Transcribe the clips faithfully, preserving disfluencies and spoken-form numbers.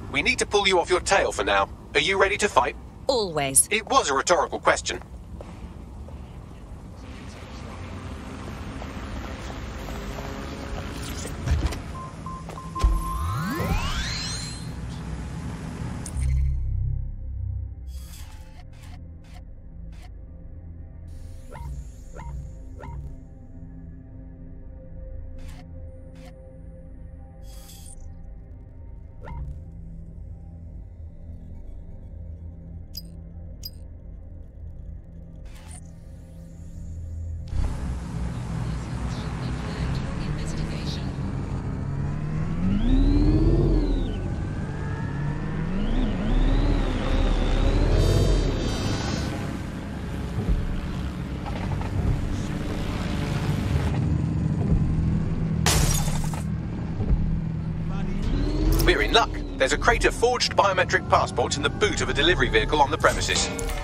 We need to pull you off your tail for now. Are you ready to fight? Always. It was a rhetorical question. We're in luck. There's a crate of forged biometric passports in the boot of a delivery vehicle on the premises.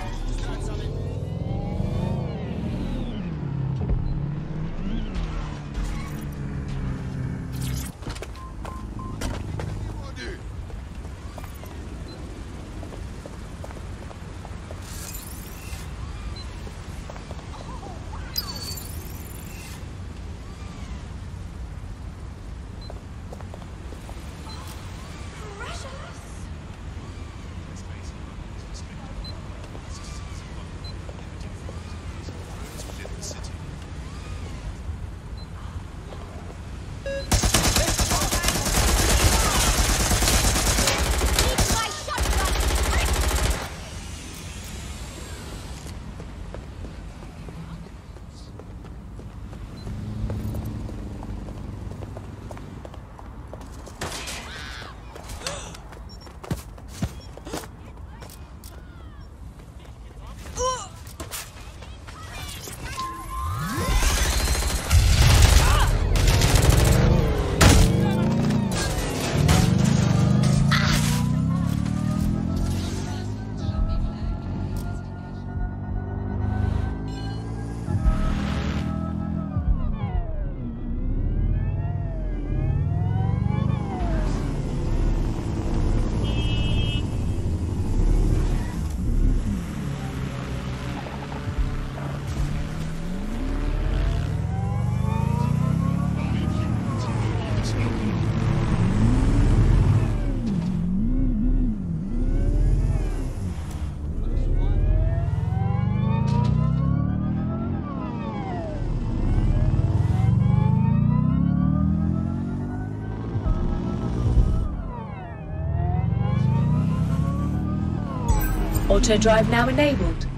Auto drive now enabled.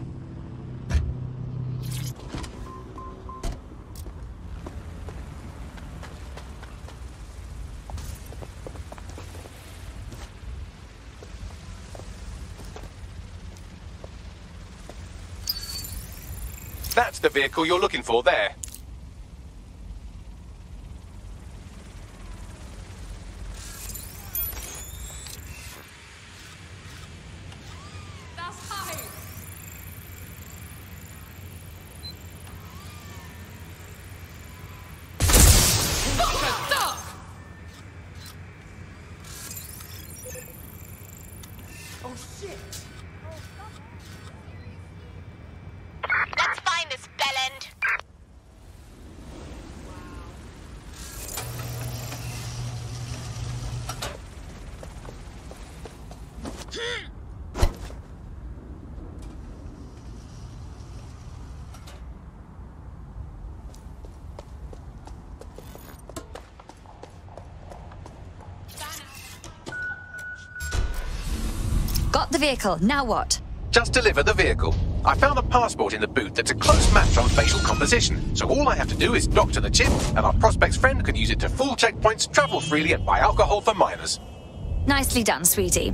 That's the vehicle you're looking for there. Oh shit! Let's find this bellend. Got the vehicle, now what? Just deliver the vehicle. I found a passport in the boot that's a close match on facial composition, so all I have to do is dock to the chip, and our prospect's friend can use it to fool checkpoints, travel freely, and buy alcohol for minors. Nicely done, sweetie.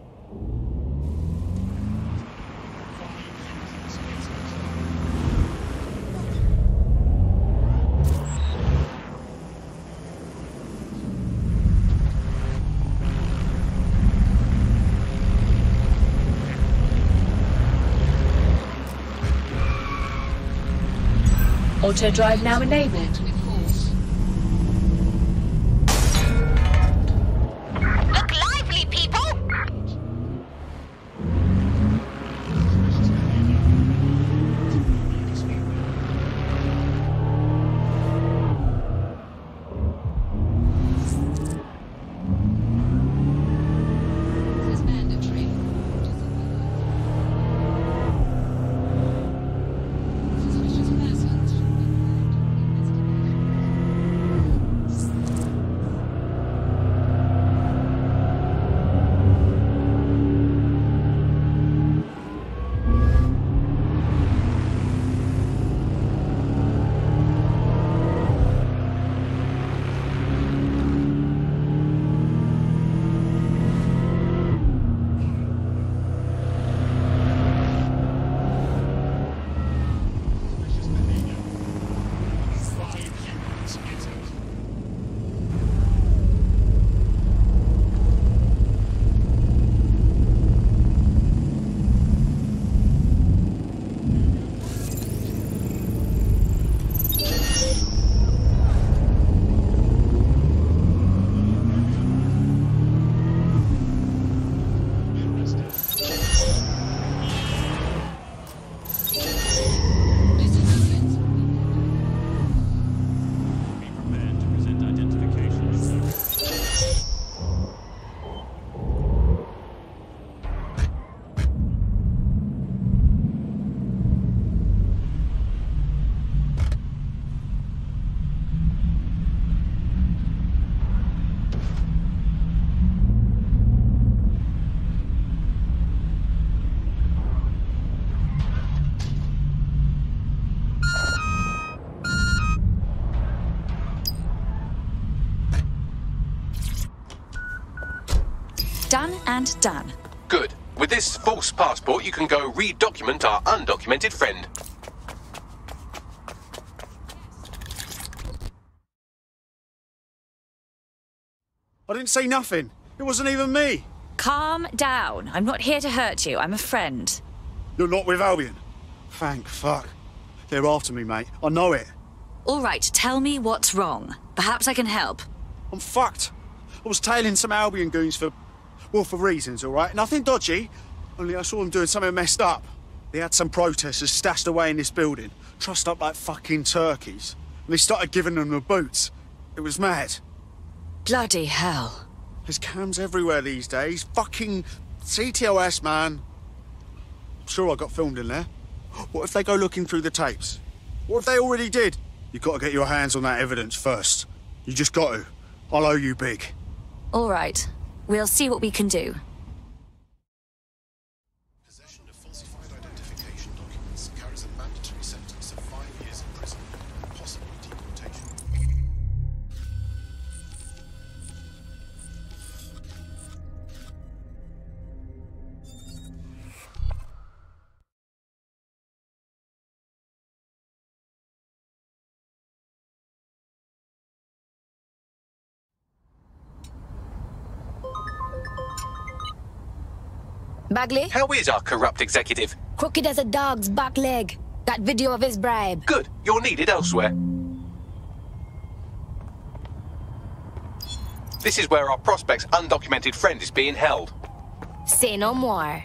Auto drive now enabled. Look lively, people! and done. Good. With this false passport, you can go re-document our undocumented friend. I didn't say nothing. It wasn't even me. Calm down. I'm not here to hurt you. I'm a friend. You're not with Albion. Thank fuck. They're after me, mate. I know it. All right, tell me what's wrong. Perhaps I can help. I'm fucked. I was tailing some Albion goons for, well, for reasons, all right? Nothing dodgy, only I saw them doing something messed up. They had some protesters stashed away in this building, trussed up like fucking turkeys. And they started giving them the boots. It was mad. Bloody hell. There's cams everywhere these days. Fucking C T O S, man. I'm sure I got filmed in there. What if they go looking through the tapes? What if they already did? You've got to get your hands on that evidence first. You just got to. I'll owe you big. All right. We'll see what we can do. Possession of falsified identification documents carries a mandatory sentence of five years in prison and possibly deportation. Bagley? How is our corrupt executive? Crooked as a dog's back leg. Got video of his bribe. Good. You're needed elsewhere. This is where our prospect's undocumented friend is being held. Say no more.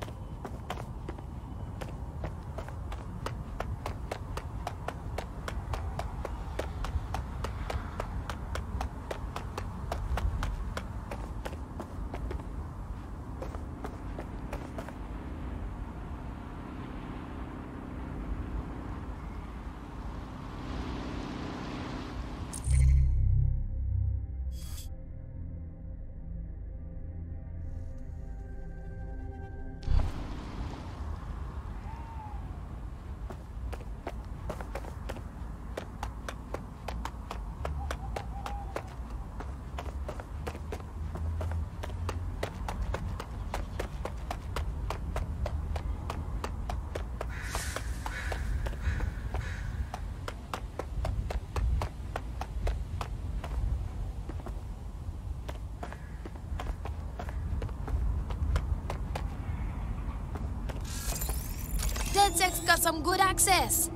DedSec's got some good access.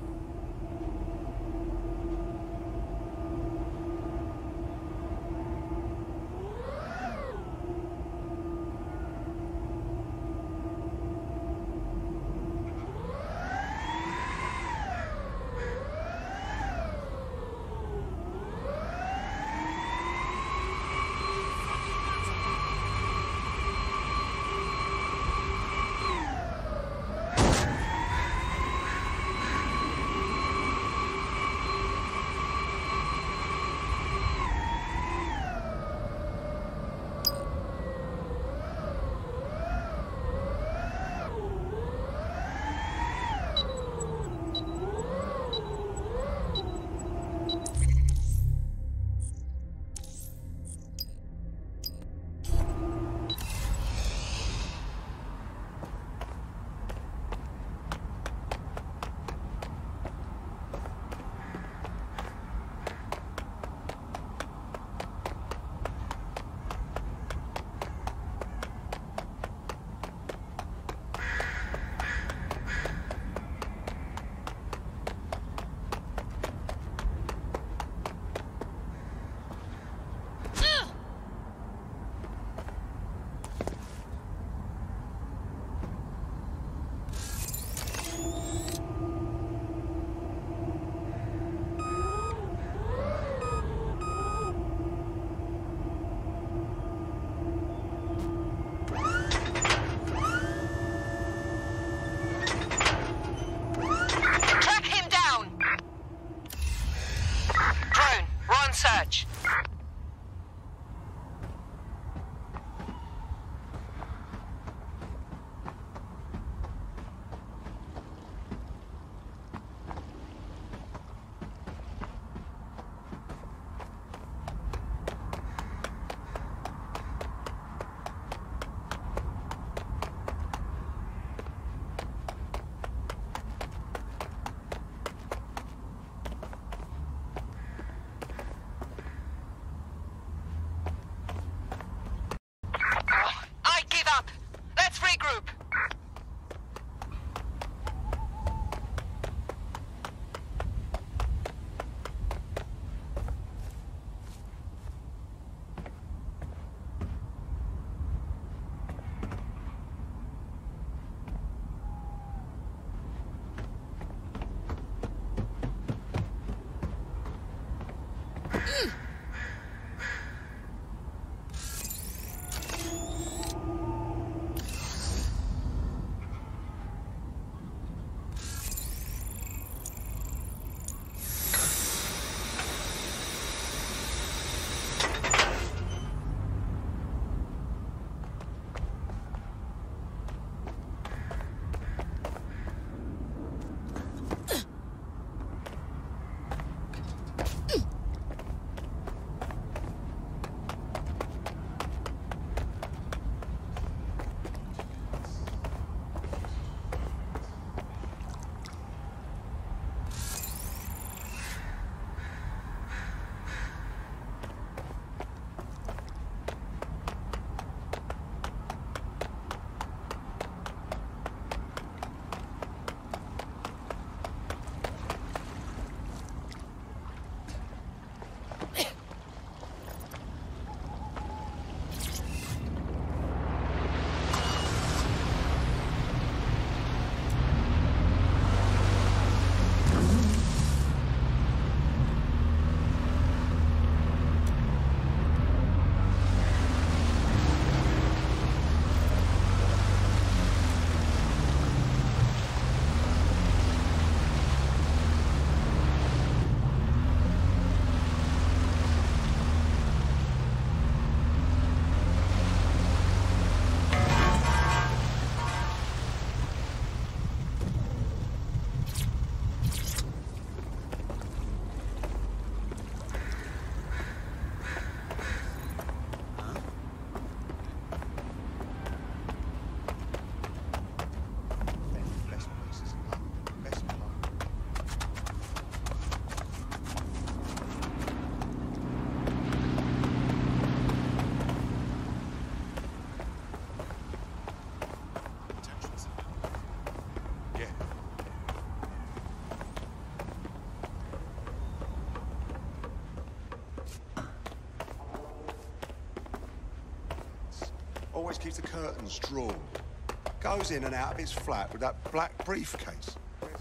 always keeps the curtains drawn. Goes in and out of his flat with that black briefcase.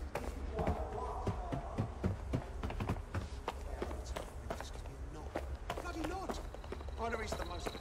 Bloody nod. I know he's the most...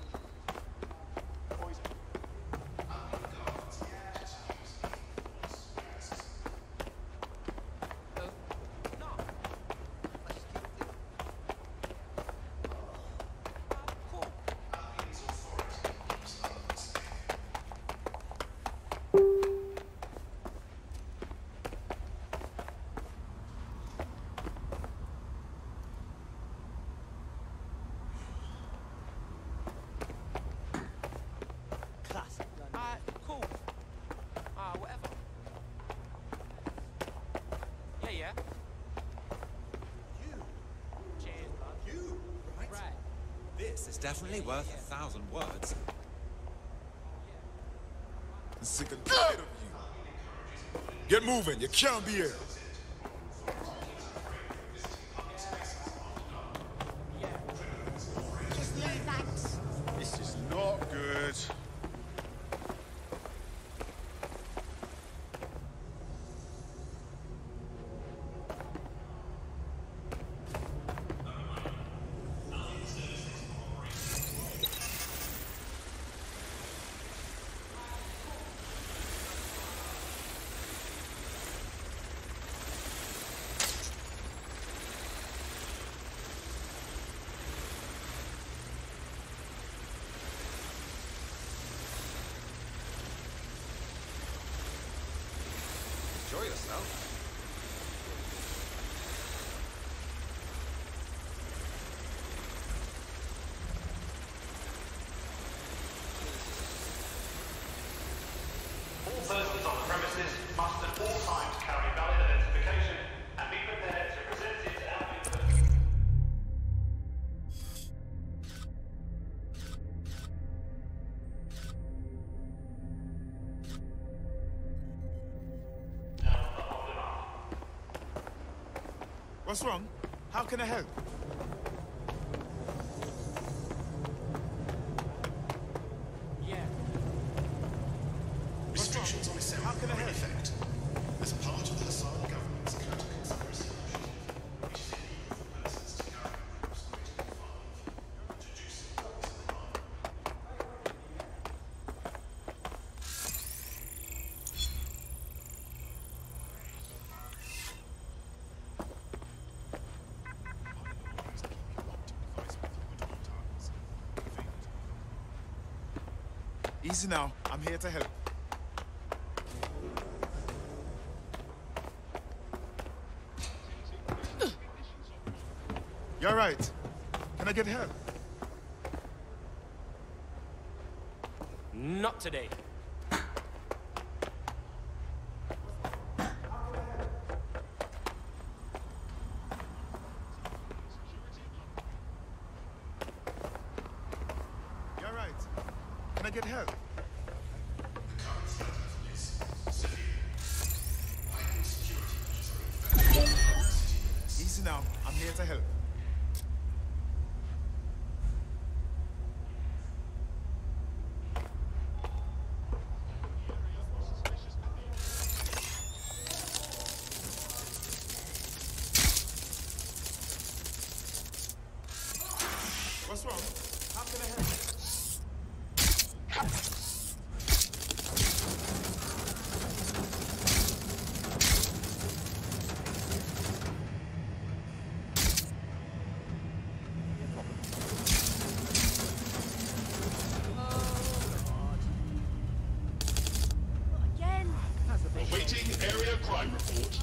It's definitely worth a thousand words. I'm sick and tired of you. Get moving, you can't be here. Just leave, thanks. This is not good. Enjoy yourself. All persons on the premises must at all times carry valid identification and be prepared to present it out in person. What's wrong? How can I help? Yeah. Restrictions on assembly How can I are in help? effect. As part of the Hassan government's counter-conspiracy initiative, which is illegal for persons to carry groups greater than five, introducing laws in the army. Easy now, I'm here to help. You're right. Can I get help? Not today. You're right. Can I get help? The current threat level is severe. Heightened security measures are in effect in city limits. Easy now, I'm here to help. What's wrong? How can I help? Again? Awaiting area crime report.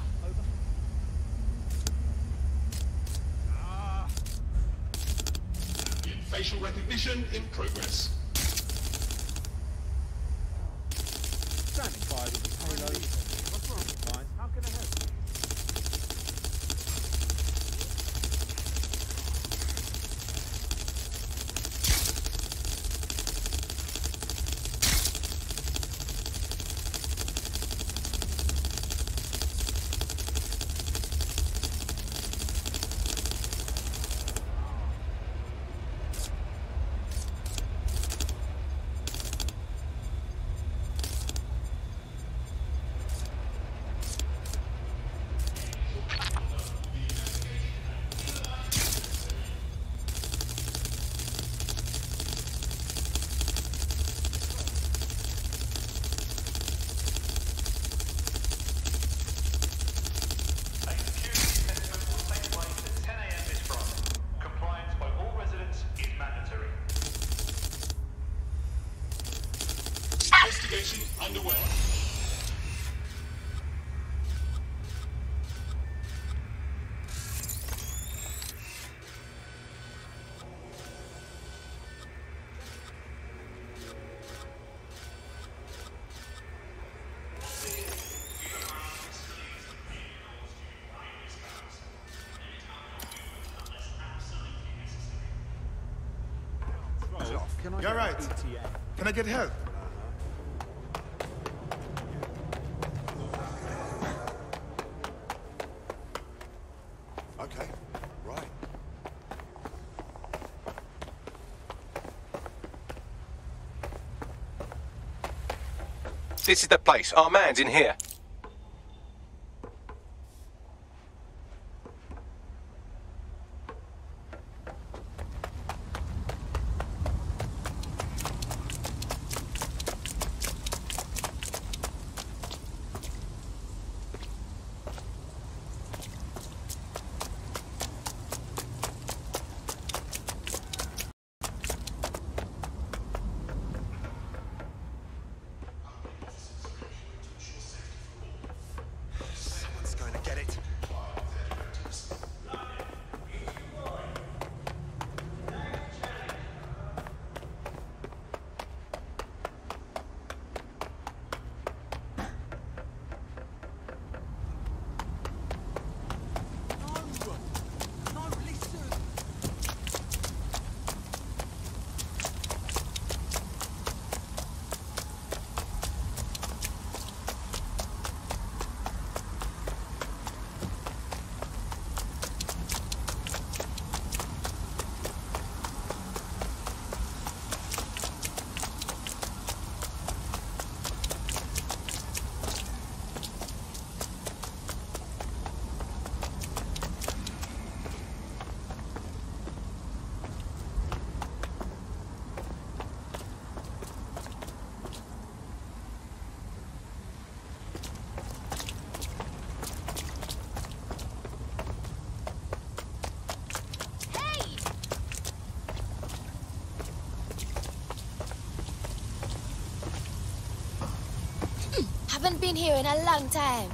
Facial recognition in progress. Standing by with the payload. What's wrong? Fine. How can I help? You're right. Can I get help? Okay, right. This is the place. Our man's in here. Someone's going to get it. Haven't been here in a long time.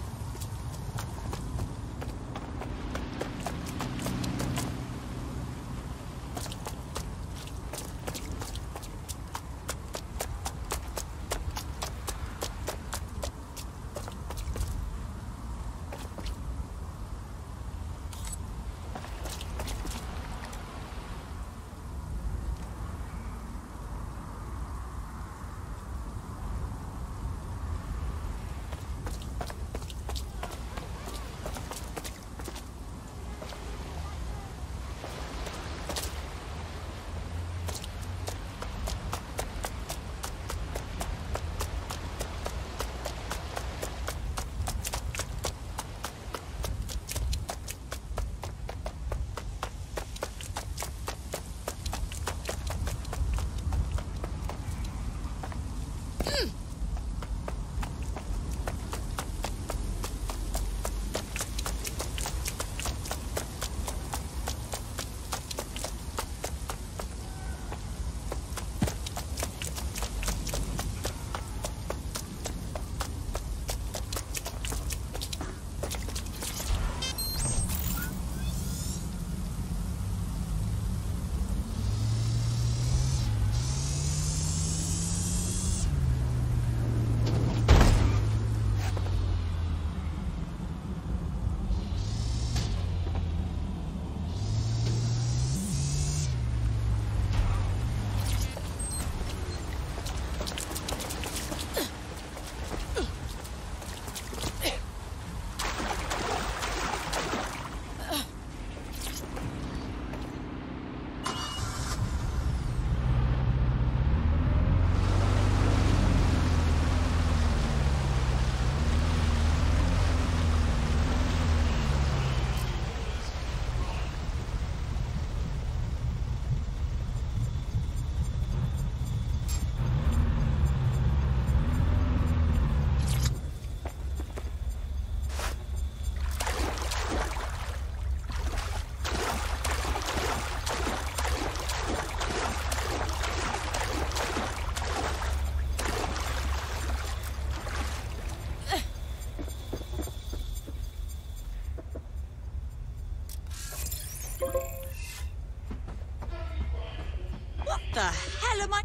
the hell am I...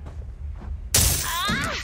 Ah!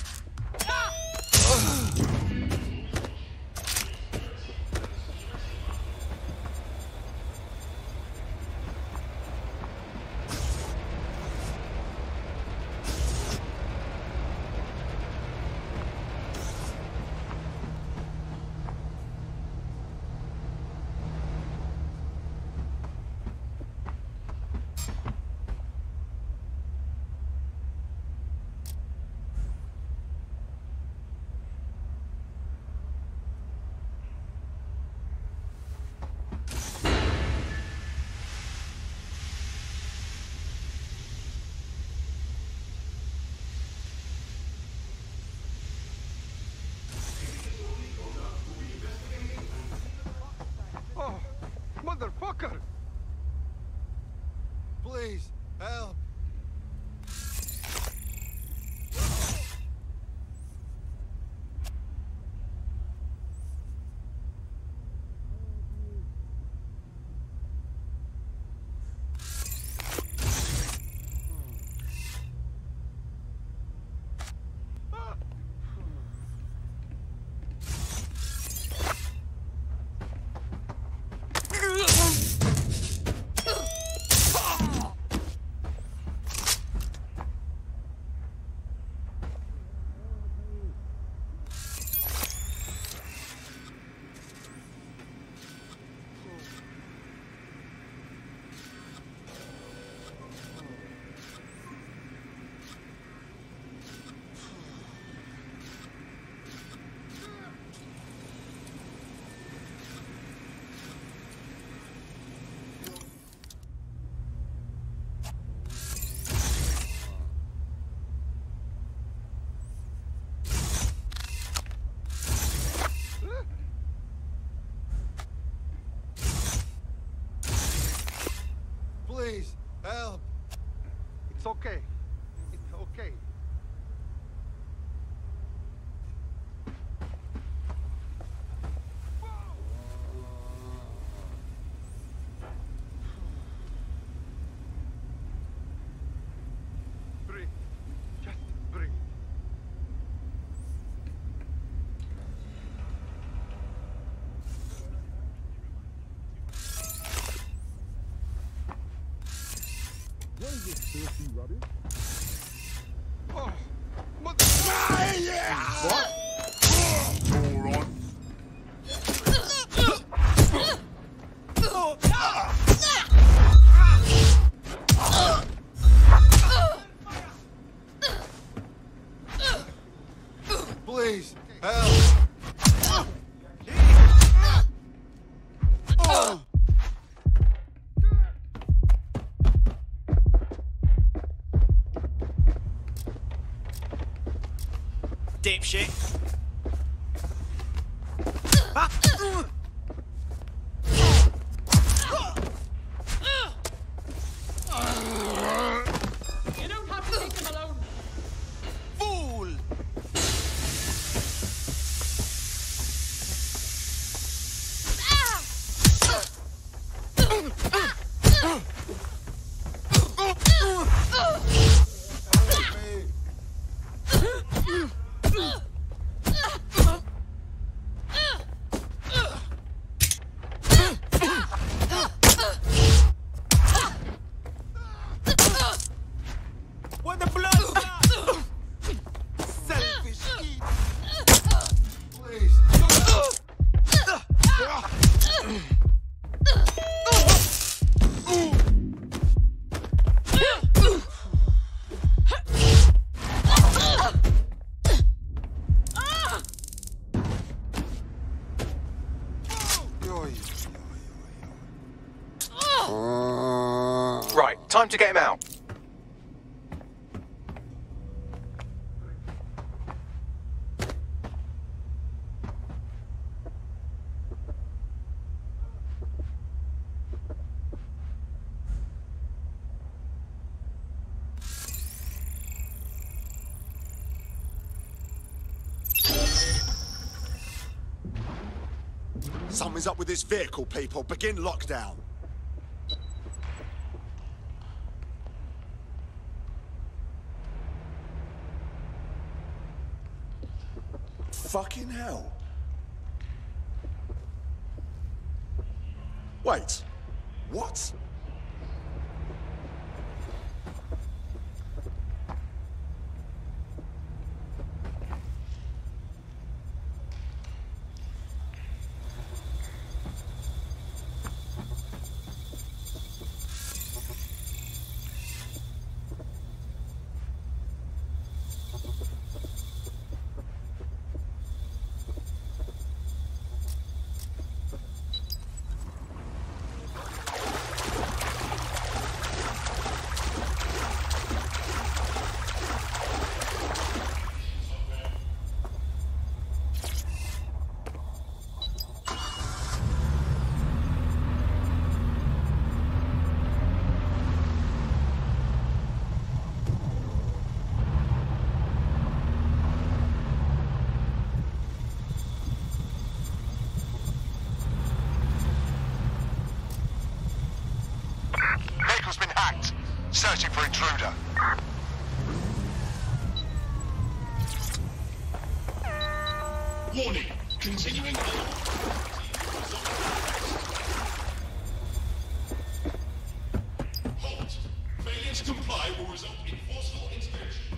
Fucker! Please, help! Please, help! It's okay. It's okay. Breathe. Just breathe. What is this filthy rubbish? Oh, mother... Ah, yeah! What? Hold on. Please, help! Oh. Dipshit. Ah. You don't have to take them alone. Fool! What the blood? Selfish idiot! Please. Right, time to get him out. Something's up with this vehicle, people. Begin lockdown. Fucking hell. Wait. What? searching for intruder. Warning. Continuing on. Halt. Failure to comply will result in forceful intervention.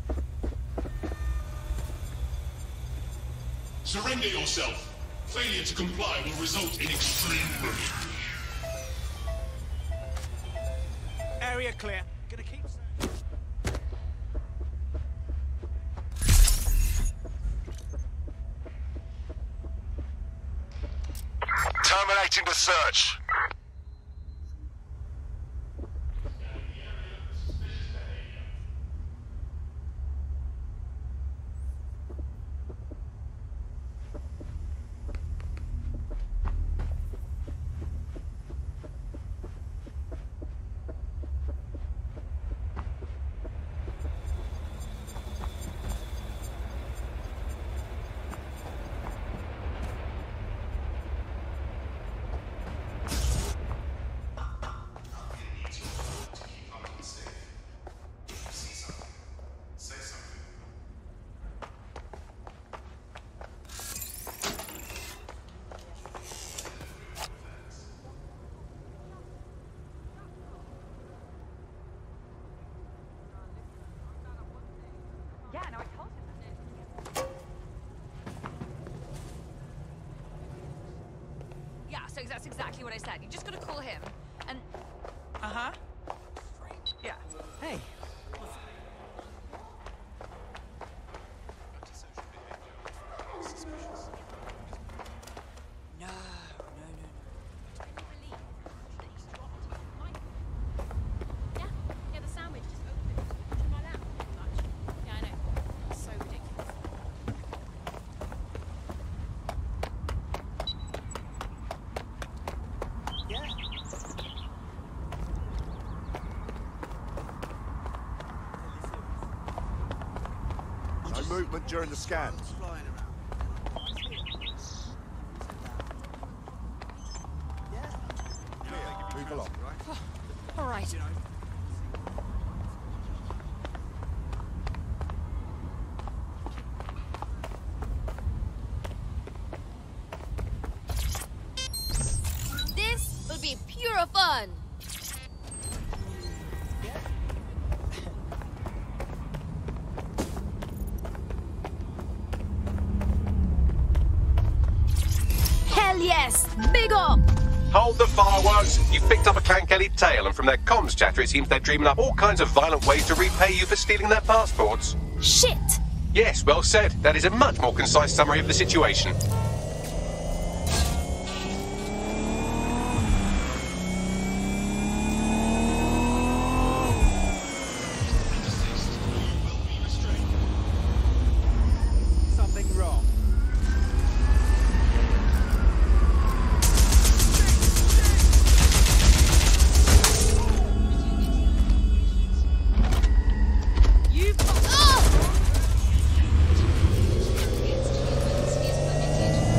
Surrender yourself. Failure to comply will result in extreme risk. Area clear. Gonna keep. Terminating the search. Yeah, no, I told him that. Yeah, so that's exactly what I said. You just gotta call him, and... Uh-huh. Yeah. Hey. No, no, no, Yeah, yeah, the sandwich just opened in my lap, pretty much. Yeah, I know. It's so ridiculous. No movement during the scan. Move along. All right. This will be pure fun. Hell yes! Big up! Hold the fireworks. You've picked up a Cankeli tale, and from their comms chatter, it seems they're dreaming up all kinds of violent ways to repay you for stealing their passports. Shit! Yes, well said. That is a much more concise summary of the situation. Something wrong. You. Oh!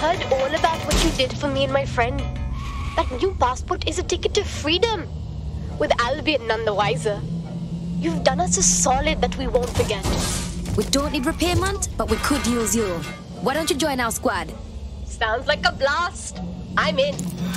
heard all about what you did for me and my friend. That new passport is a ticket to freedom. With Albion none the wiser. You've done us a solid that we won't forget. We don't need repairment, but we could use you. Why don't you join our squad? Sounds like a blast. I'm in.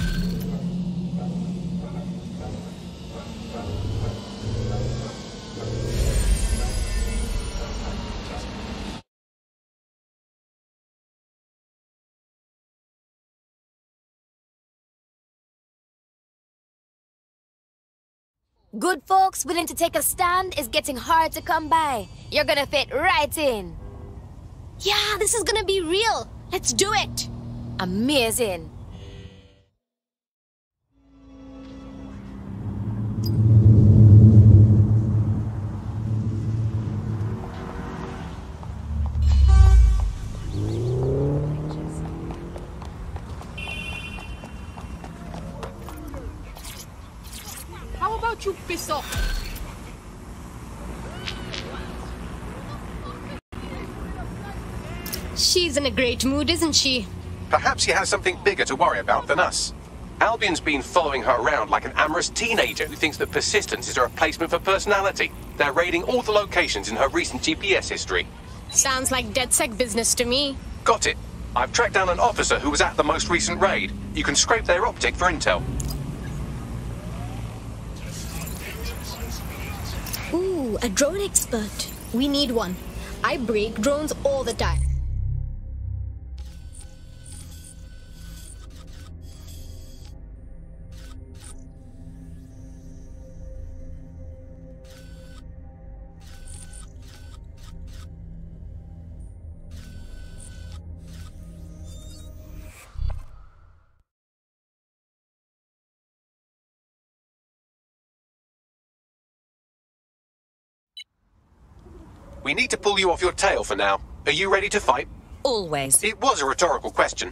Good folks willing to take a stand is getting hard to come by. You're gonna fit right in. Yeah, this is gonna be real. Let's do it. Amazing. How about you piss off? She's in a great mood, isn't she? Perhaps she has something bigger to worry about than us. Albion's been following her around like an amorous teenager who thinks that persistence is a replacement for personality. They're raiding all the locations in her recent G P S history. Sounds like DedSec business to me. Got it. I've tracked down an officer who was at the most recent raid. You can scrape their optic for intel. Ooh, a drone expert. We need one. I break drones all the time. We need to pull you off your tail for now. Are you ready to fight? Always. It was a rhetorical question.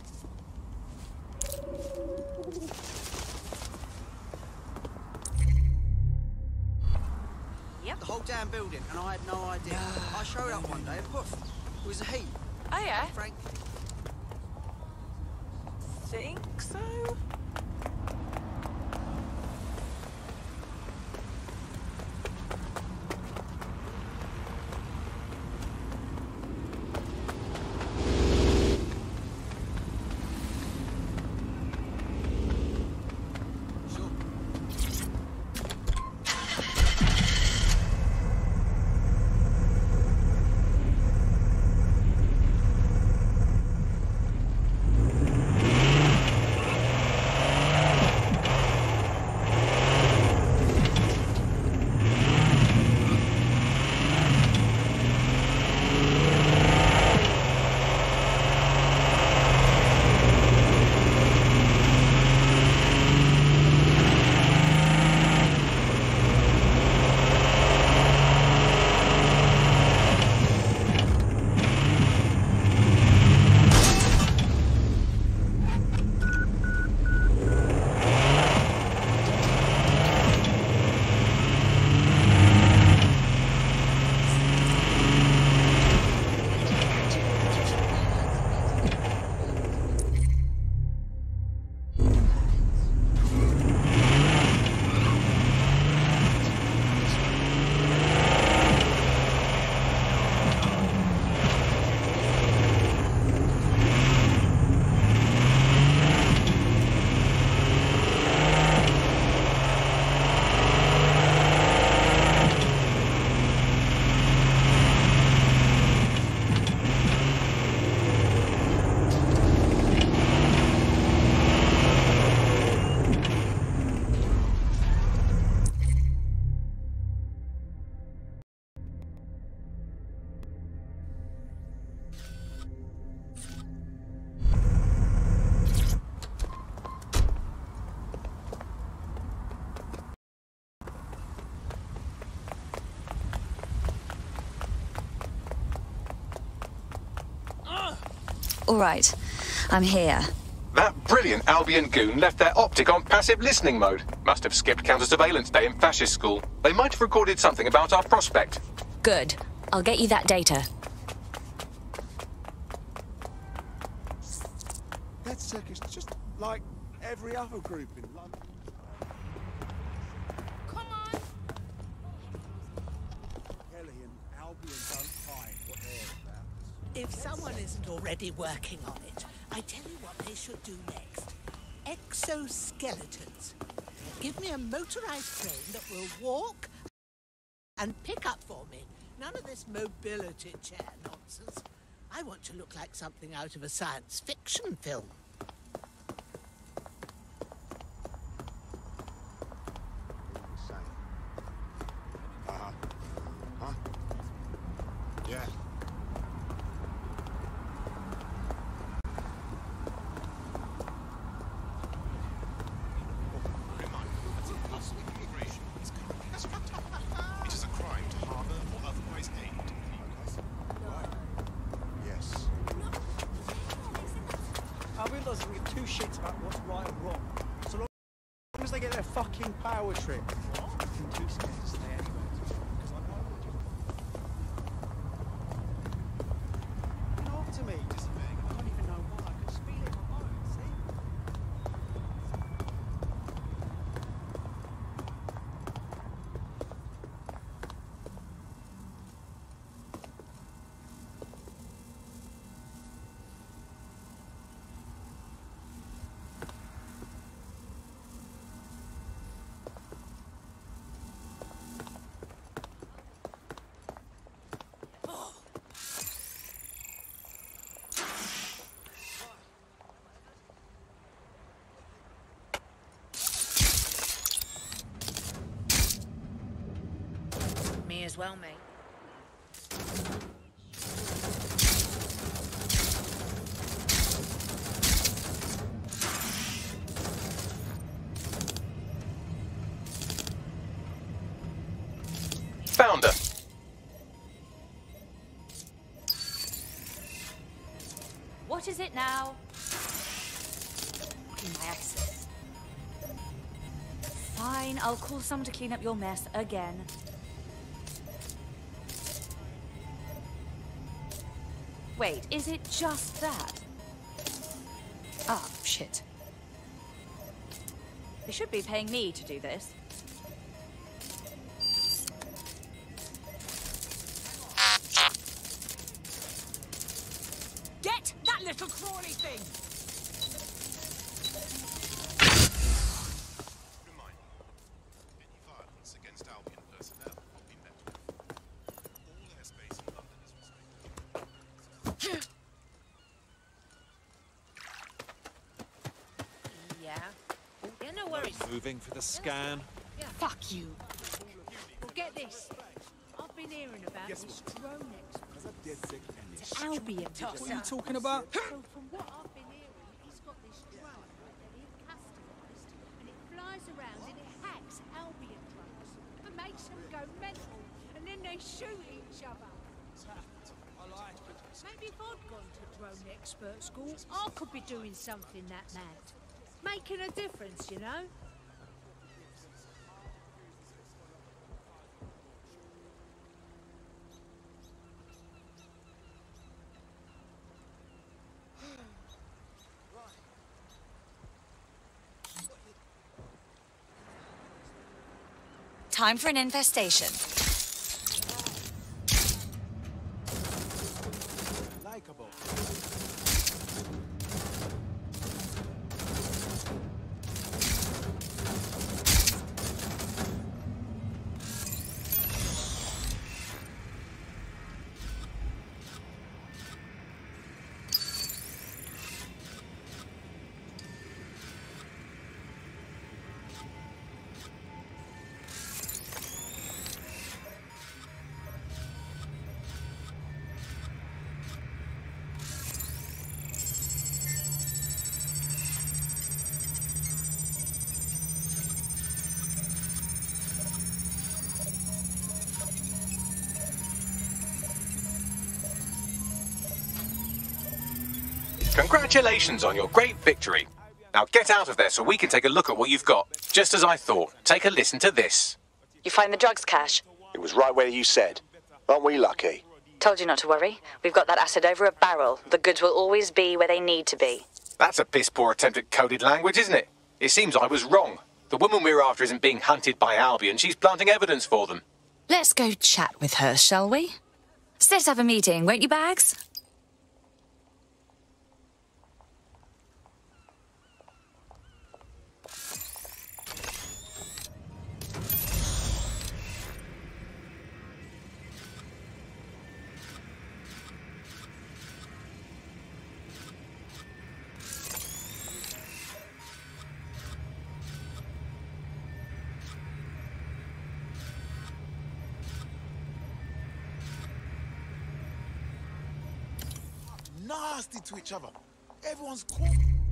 Yep. The whole damn building, and I had no idea. I showed up one day and poof, it was a heat. Oh yeah? Frank. Think so? All right, I'm here. That brilliant Albion goon left their optic on passive listening mode. Must have skipped counter-surveillance day in fascist school. They might have recorded something about our prospect. Good. I'll get you that data. DedSec is just like every other group in London. Come on! Kelly and Albion don't hide what they're about. If someone isn't already working on it, I tell you what they should do next. Exoskeletons. Give me a motorized frame that will walk and pick up for me. None of this mobility chair nonsense. I want to look like something out of a science fiction film. Uh-huh. Huh? Yeah. It is a crime to harbour or otherwise aid. Yes. Albion doesn't give two shits about what's right or wrong. So long as they get their fucking power trip. I'm too scared to stay anywhere. Because I know what you know to me. Just I don't even know why. I can feel it in my bones, see? Me as well, mate. Found her. What is it now? My access. Fine, I'll call someone to clean up your mess again. Wait, is it just that? Ah, shit. They should be paying me to do this. Get that little crawly thing! Reminder. Any violence against Albion personnel will be met with. All airspace in London is restricted. Yeah. Yeah, no worries. Moving for the scan. Yeah. Fuck you. Well, get this. I've been hearing about Guess this what? drone expert. DedSec To Albion. What are you talking about? So from what I've been hearing, he's got this drone that he's customised, and it flies around and it hacks Albion drones and makes them go mental, and then they shoot each other. Maybe if I'd gone to drone expert school, I could be doing something that mad. Making a difference, you know? Time for an infestation. Likeable. Congratulations on your great victory. Now get out of there so we can take a look at what you've got. Just as I thought. Take a listen to this. You find the drugs cache? It was right where you said. Aren't we lucky? Told you not to worry. We've got that acid over a barrel. The goods will always be where they need to be. That's a piss-poor attempt at coded language, isn't it? It seems I was wrong. The woman we're after isn't being hunted by Albion. She's planting evidence for them. Let's go chat with her, shall we? Let's have a meeting, won't you, Bags? Nasty to each other. Everyone's cool.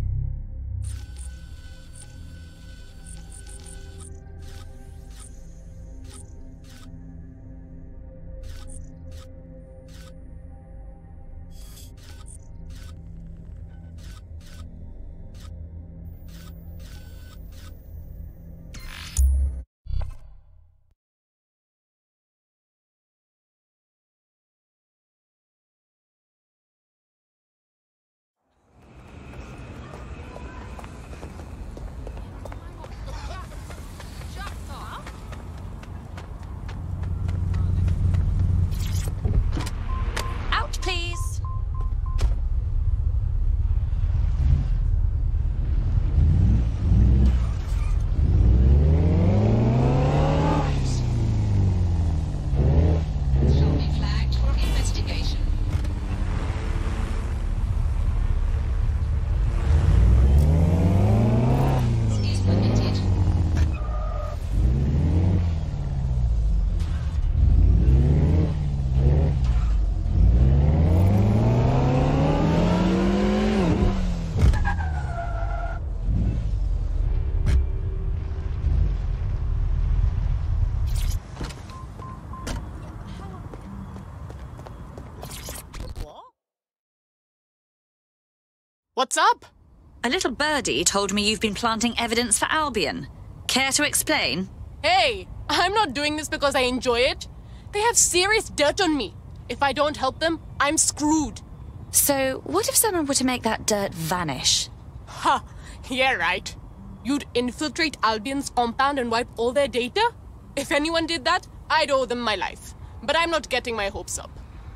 What's up? A little birdie told me you've been planting evidence for Albion. Care to explain? Hey, I'm not doing this because I enjoy it. They have serious dirt on me. If I don't help them, I'm screwed. So, what if someone were to make that dirt vanish? Ha! Yeah, right. You'd infiltrate Albion's compound and wipe all their data? If anyone did that, I'd owe them my life. But I'm not getting my hopes up.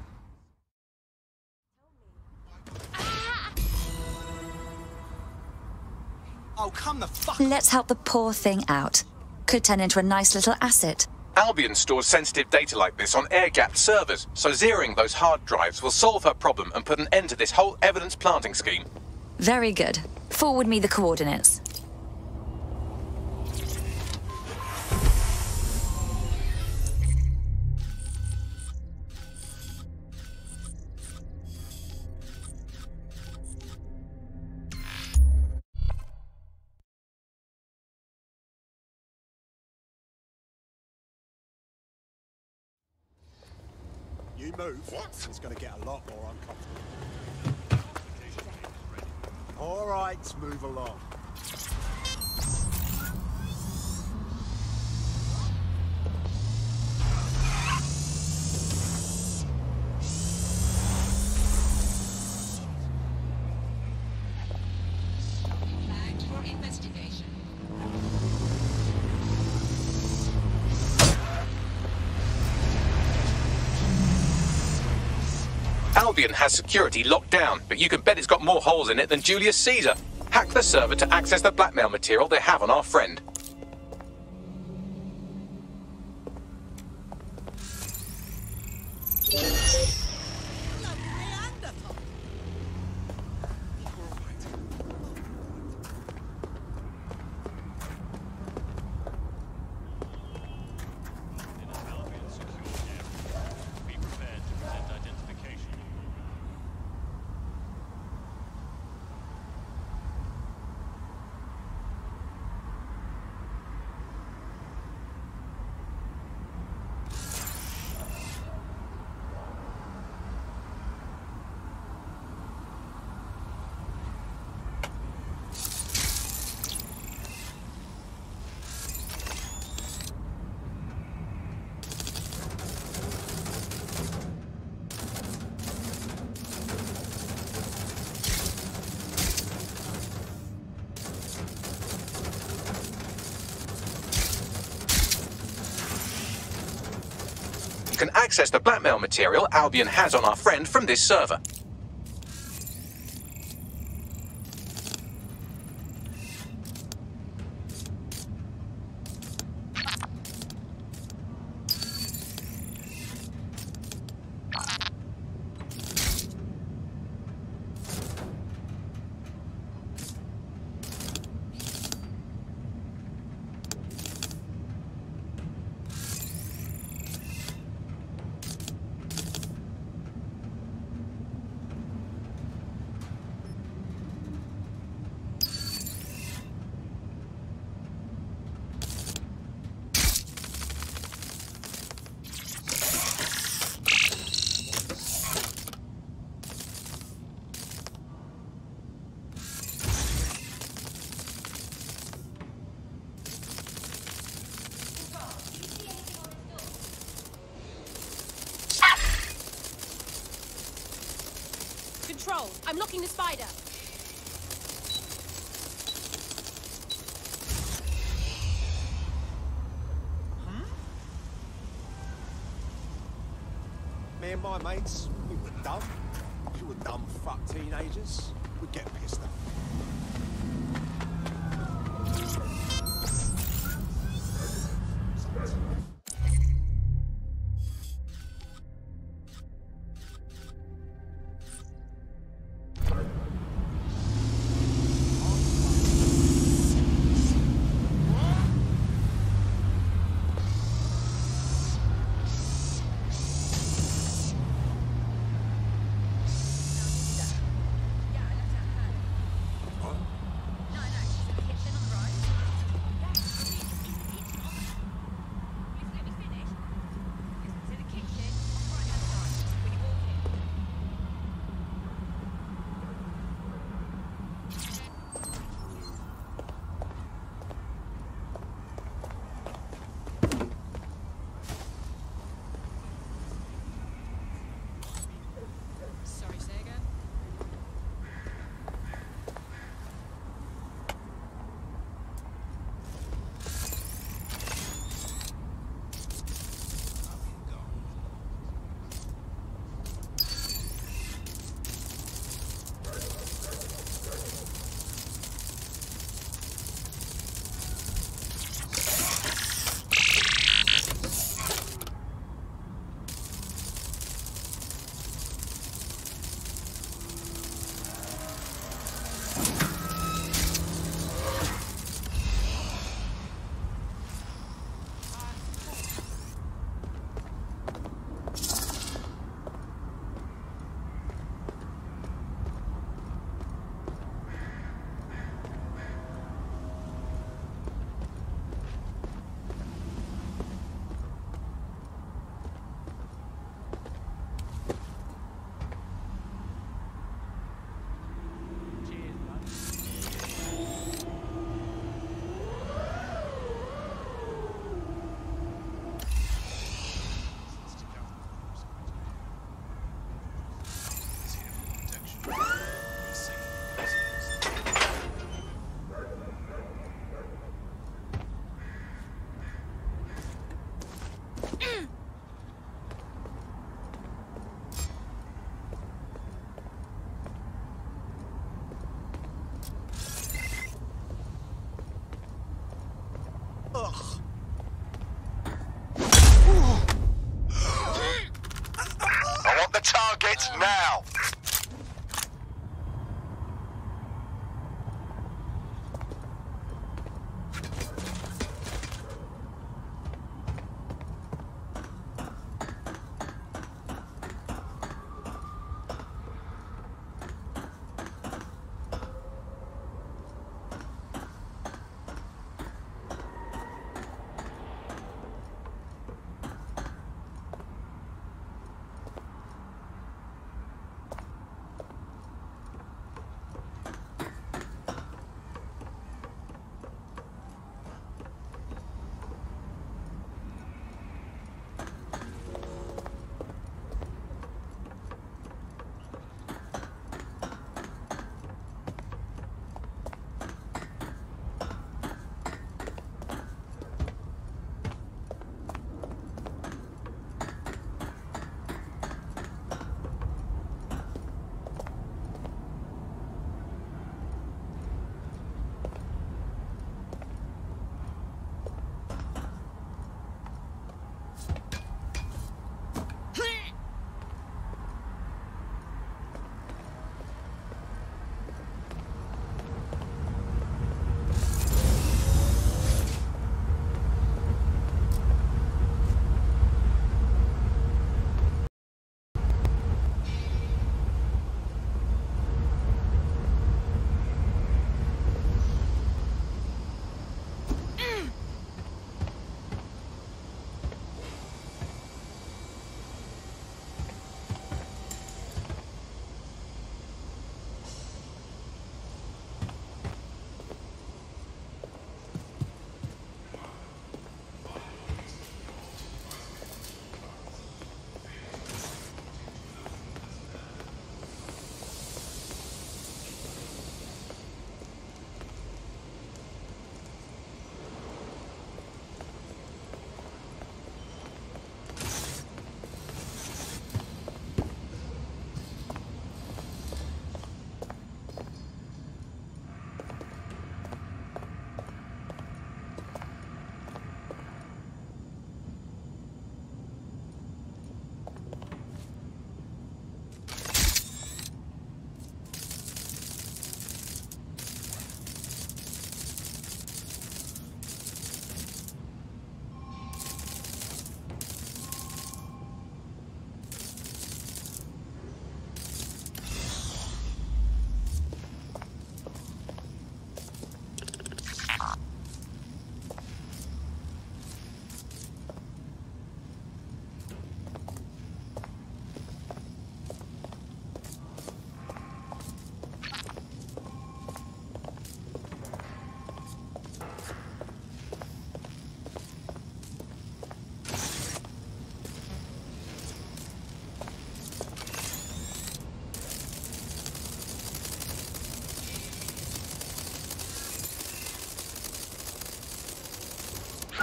Oh, come the fuck... Let's help the poor thing out. Could turn into a nice little asset. Albion stores sensitive data like this on air-gapped servers, so zeroing those hard drives will solve her problem and put an end to this whole evidence planting scheme. Very good. Forward me the coordinates. You move, what? It's going to get a lot more uncomfortable. All right, move along. Flagged for investigation. Albion has security locked down, but you can bet it's got more holes in it than Julius Caesar. Hack the server to access the blackmail material they have on our friend. can access the blackmail material Albion has on our friend from this server. Control, I'm locking the spider. Me and my mates, we were dumb. We were dumb fuck teenagers. We'd get pissed off.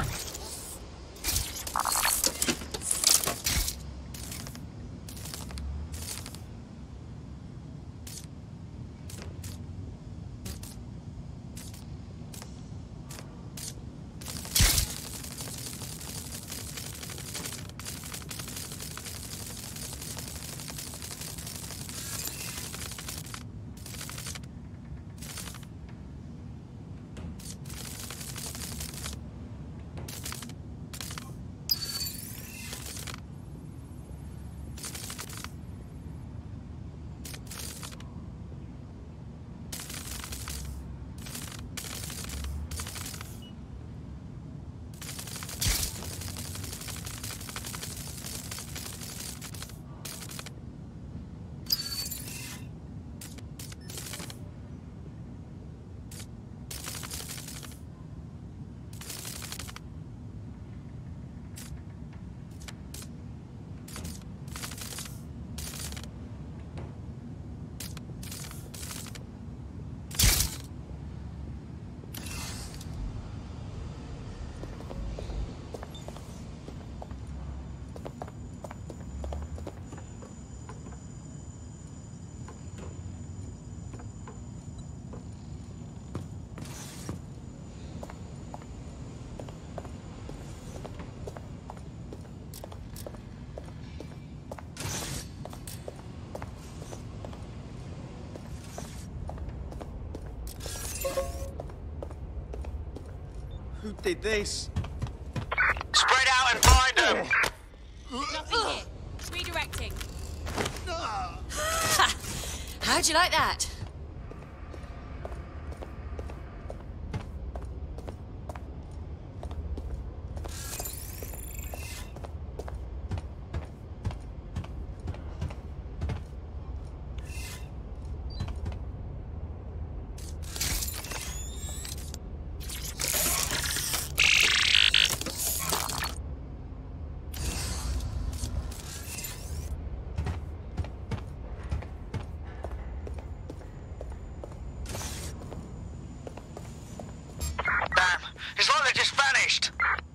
Who did this? Spread out and find them! Nothing here. Redirecting. How'd you like that? It's like they just vanished.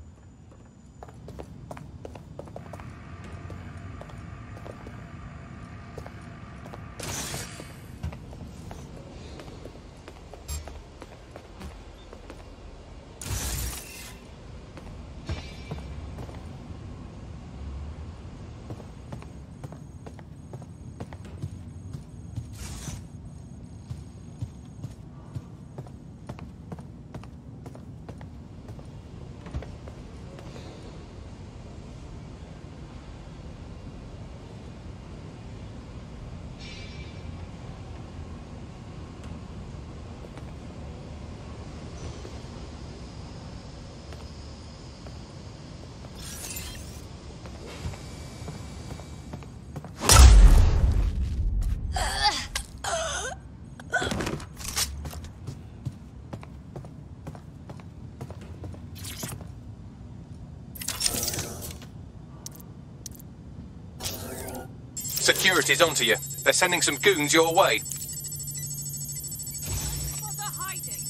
Security's onto you. They're sending some goons your way. What are hiding?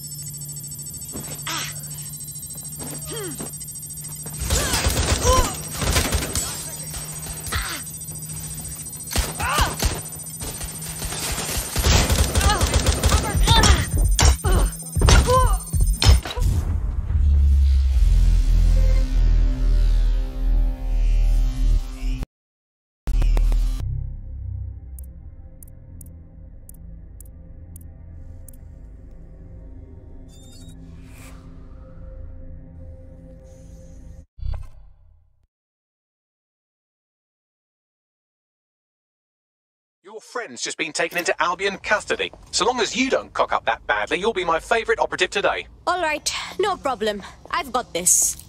Your friend's just been taken into Albion custody. So long as you don't cock up that badly, you'll be my favourite operative today. All right, no problem. I've got this.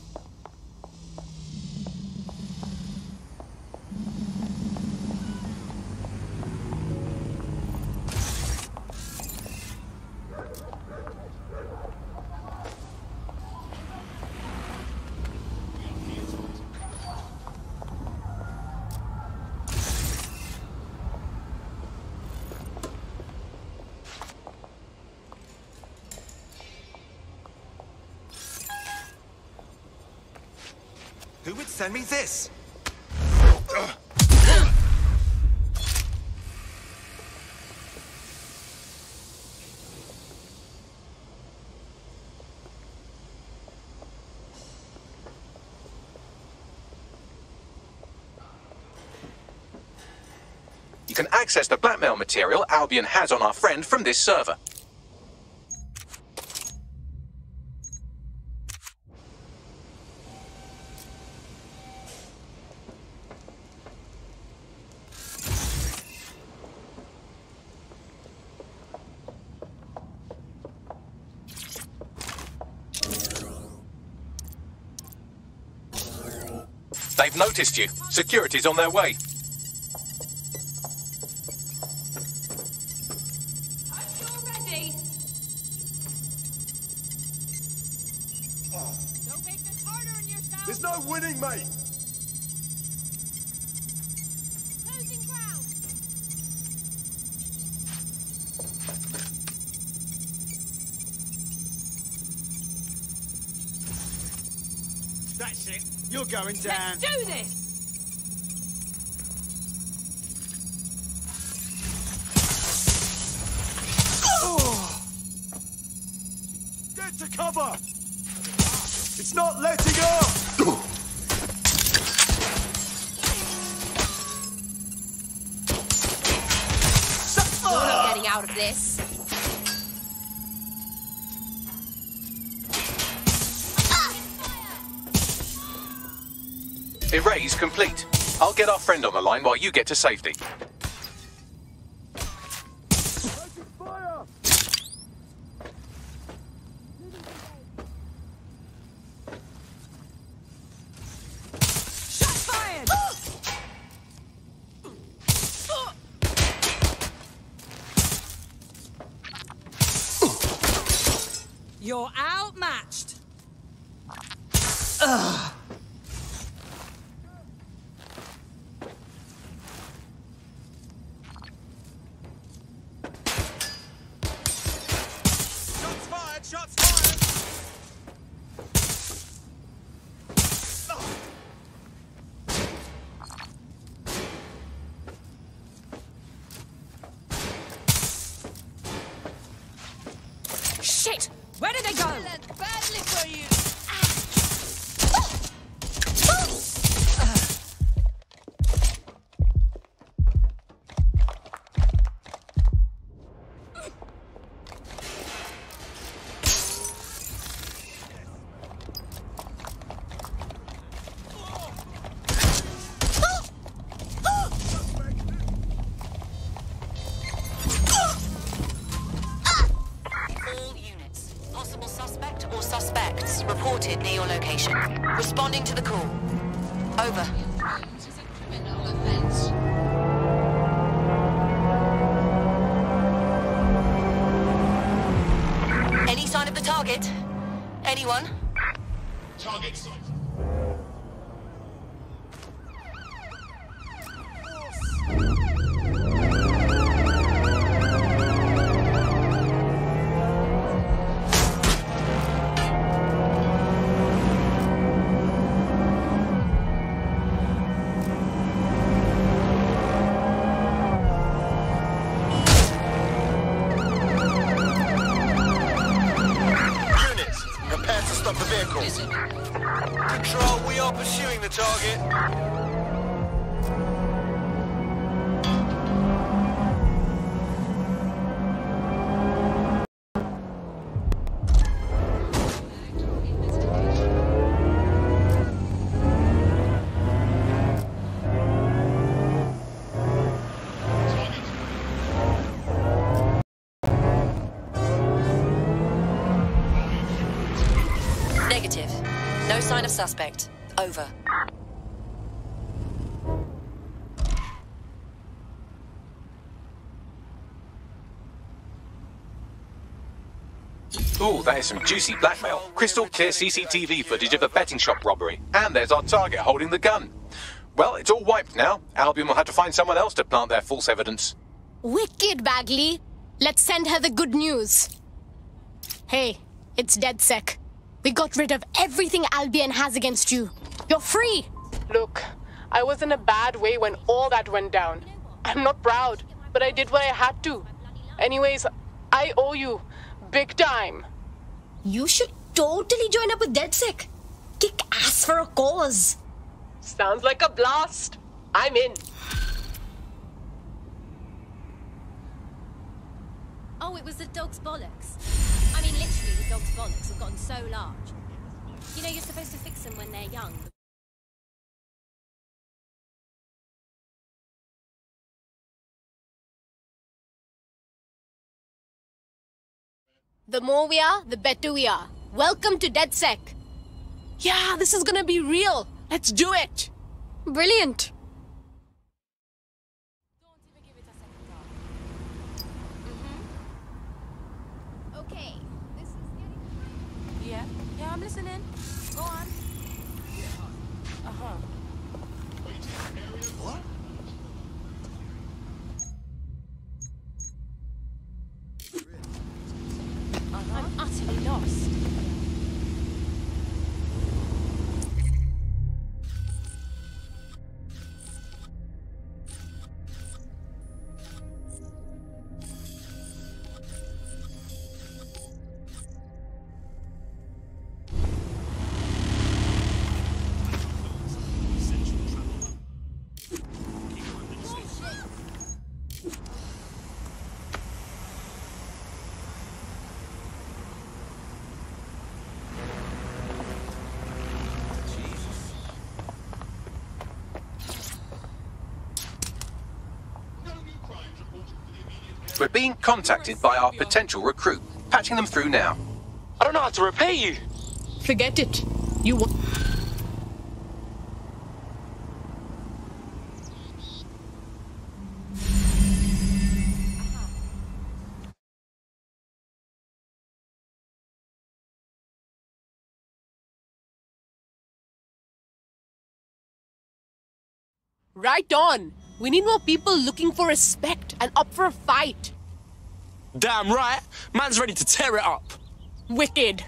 Who would send me this? You can access the blackmail material Albion has on our friend from this server. They've noticed you. Security's on their way. Ready? Don't make this harder on yourself. There's no winning, mate. Closing ground. That's it. You're going down. Let's do this! Oh. Get to cover! It's not letting up! You're not getting out of this. Erase complete. I'll get our friend on the line while you get to safety. Shots fired! You're outmatched. Ugh. Shots fired! Shit! Where did they go? Badly for you. Suspects reported near your location. Responding to the call. Over. Any sign of the target? Anyone? Target sight. Control, we are pursuing the target. Negative. No sign of suspect. Over. Ooh, that is some juicy blackmail. Crystal clear C C T V footage of a betting shop robbery. And there's our target holding the gun. Well, it's all wiped now. Albion will have to find someone else to plant their false evidence. Wicked, Bagley. Let's send her the good news. Hey, it's DedSec. We got rid of everything Albion has against you. You're free! Look, I was in a bad way when all that went down. I'm not proud, but I did what I had to. Anyways, I owe you. Big time. You should totally join up with DedSec. Kick ass for a cause. Sounds like a blast. I'm in. Oh, it was the dog's bollocks. I mean, literally, the dog's bollocks have gotten so large. You know, you're supposed to fix them when they're young. The more we are, the better we are. Welcome to DedSec. Yeah, this is gonna be real. Let's do it. Brilliant. Okay, this is getting... Yeah, yeah, I'm listening. Go on. Uh-huh. What? Uh-huh. I'm utterly lost. We're being contacted by our potential recruit. Patching them through now. I don't know how to repay you. Forget it. You want... Right on. We need more people looking for respect and up for a fight. Damn right. Man's ready to tear it up. Wicked.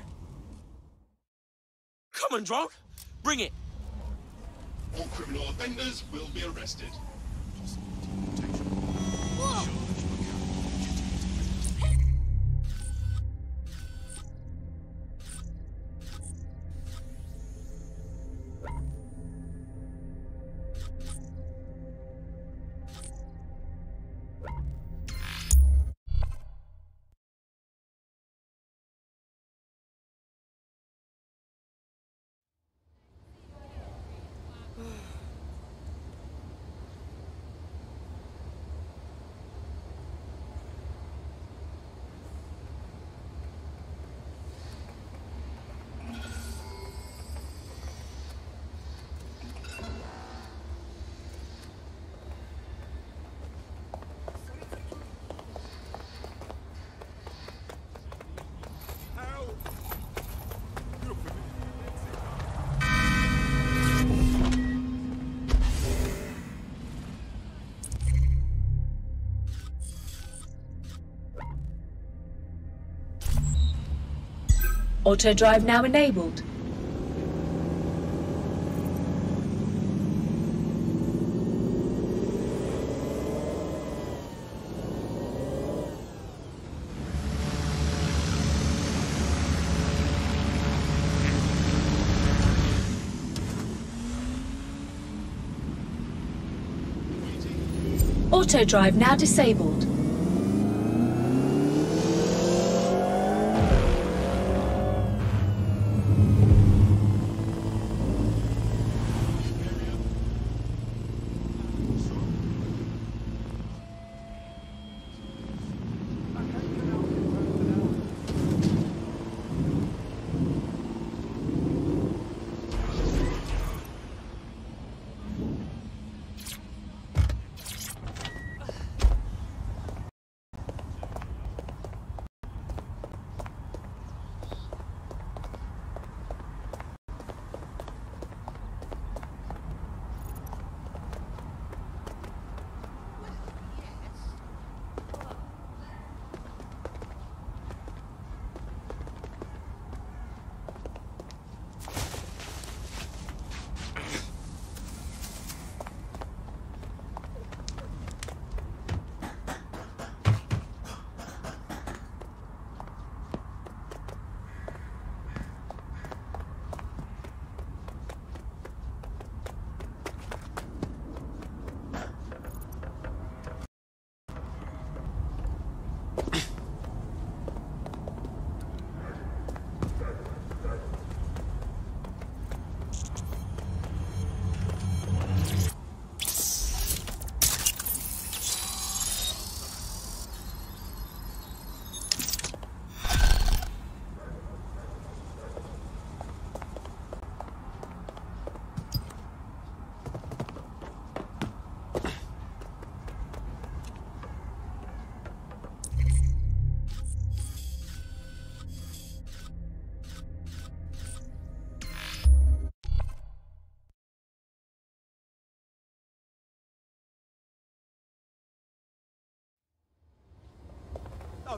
Come on, drone. Bring it. All criminal offenders will be arrested. Auto drive now enabled. Auto drive now disabled.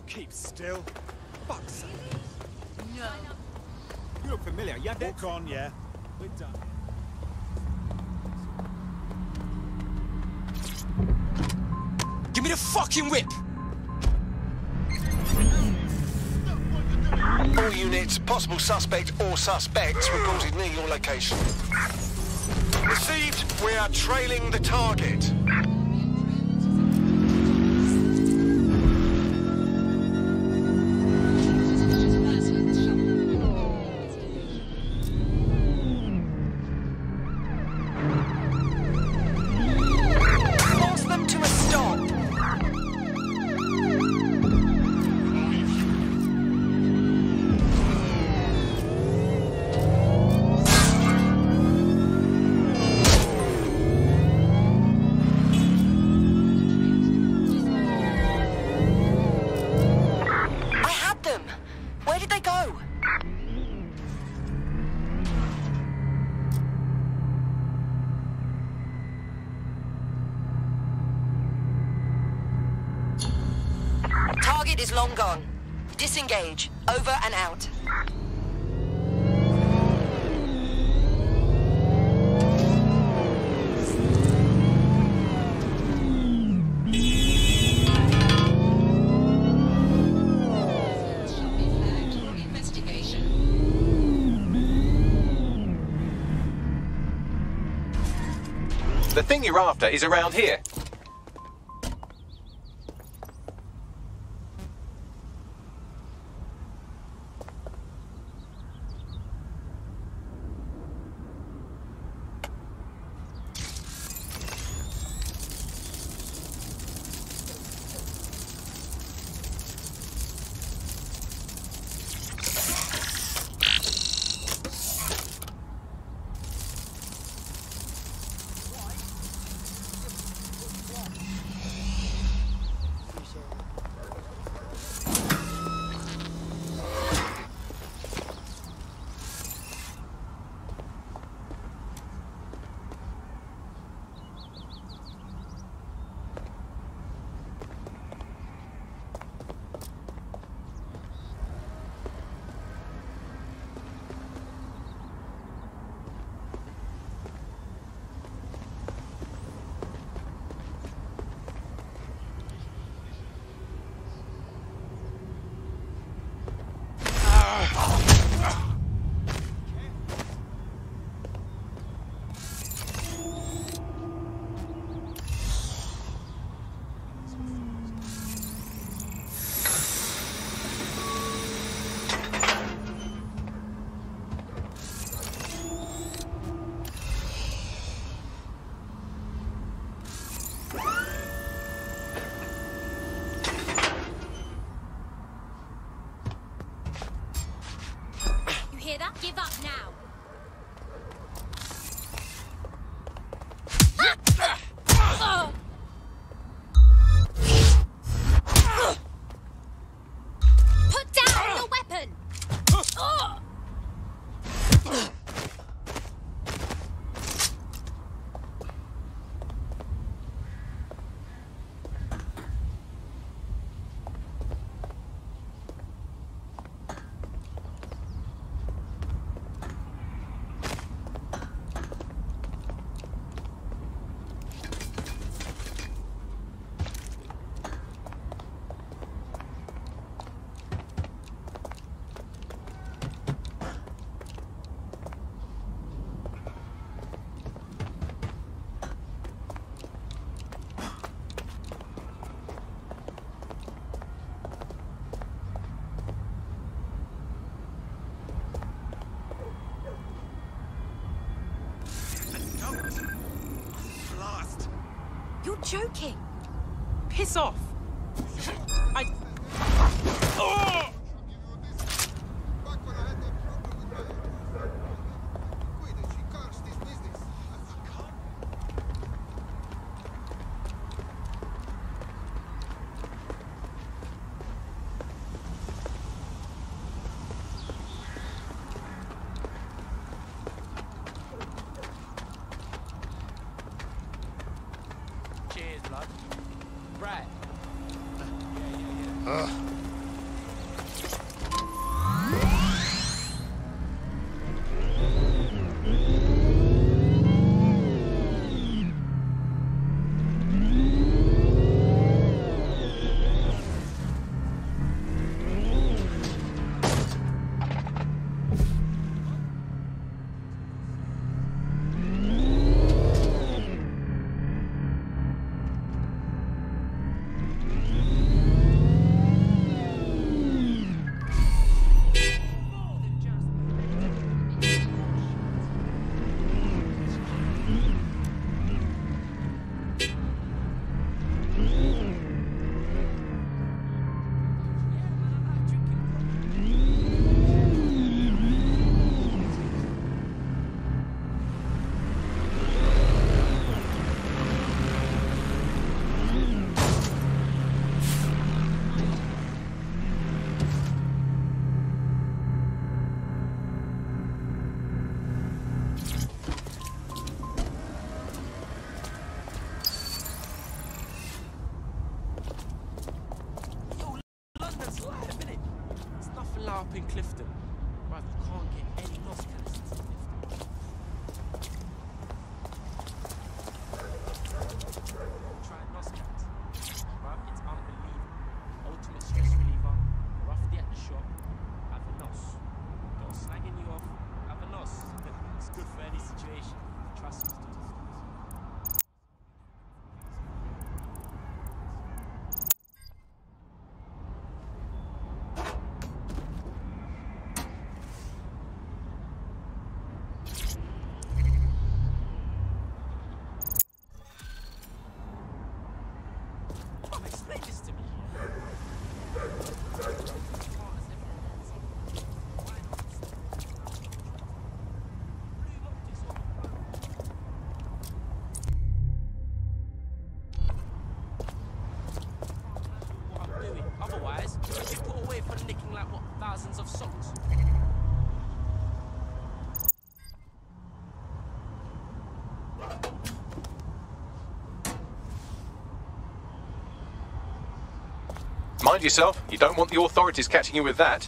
keep still. Fuck's sake. No. You look familiar. You have that? Walk on, yeah. We're done. Give me the fucking whip! All units, possible suspect or suspects reported near your location. Received, we are trailing the target. Force them to a stop. Where did they go? Target is long gone. Disengage. Over and out. The thing you're after is around here. Hear that? Give up now. Put down the weapon. You're joking. Piss off. I... Oh! Cheers, blood. Brad, allow up in Clifton. Right, you can't get any Nos cannisters in Clifton. Try Nos cans. Right, it's unbelievable. Ultimate stress reliever. Rough day at the shop. Have a Nos. Don't slagging you off. Have a Nos. It's good for any situation. Trust me. Explain this to me. What I'm doing. Otherwise, you get put away for nicking like what, thousands of socks. Mind yourself, you don't want the authorities catching you with that.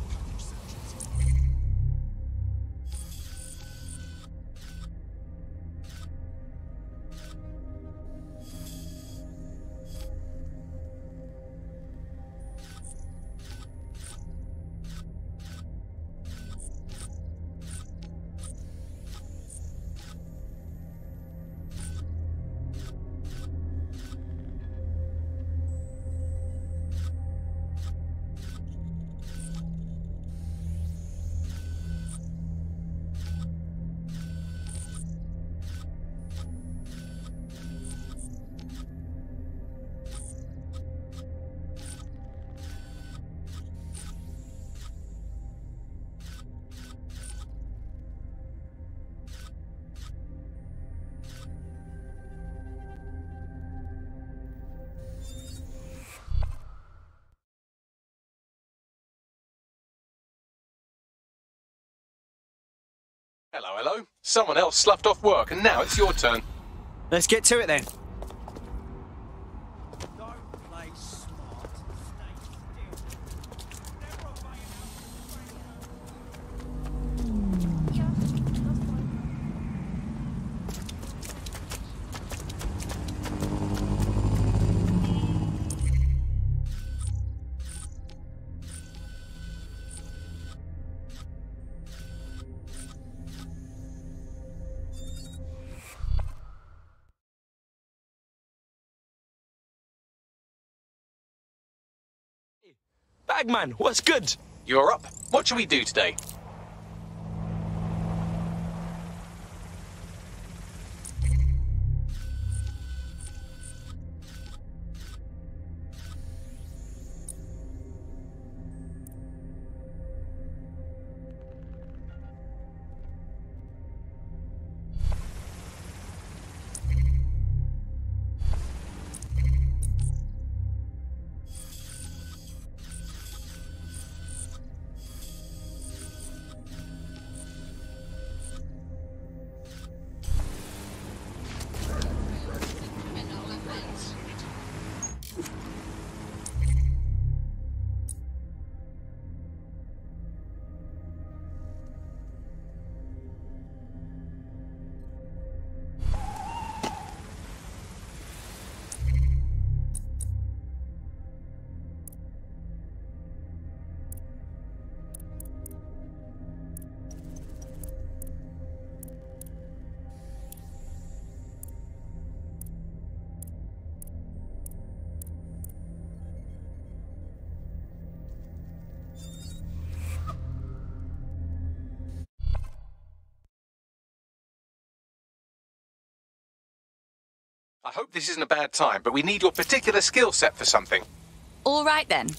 Hello, hello. Someone else sloughed off work and now it's your turn. Let's get to it then. Bagman, what's good? You're up. What shall we do today? I hope this isn't a bad time, but we need your particular skill set for something. All right then.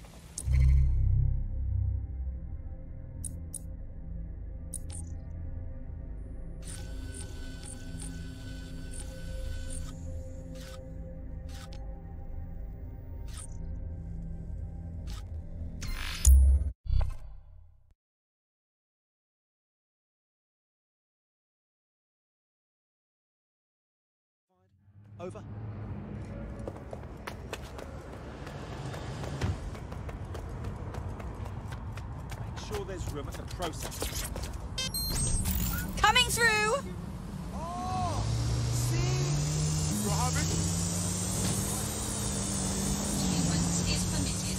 Over. sure there's room at the processing center. Coming through! Oh! See? Mohammed? Is permitted.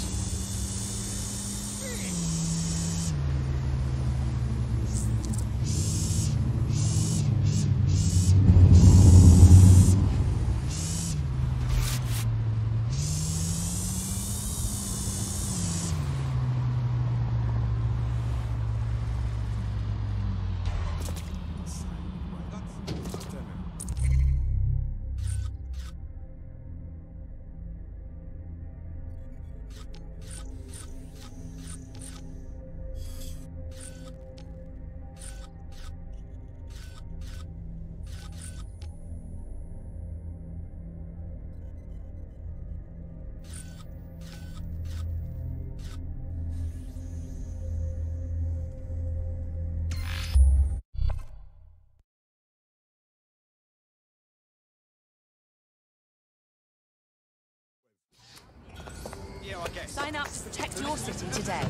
Yeah, I guess. Sign up to protect your city today.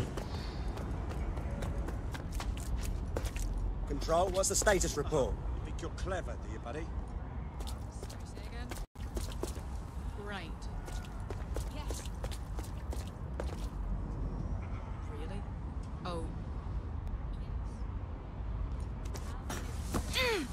Control, what's the status report? You think you're clever, do you, buddy? Say again? Great. Yes. Really? Oh. Yes.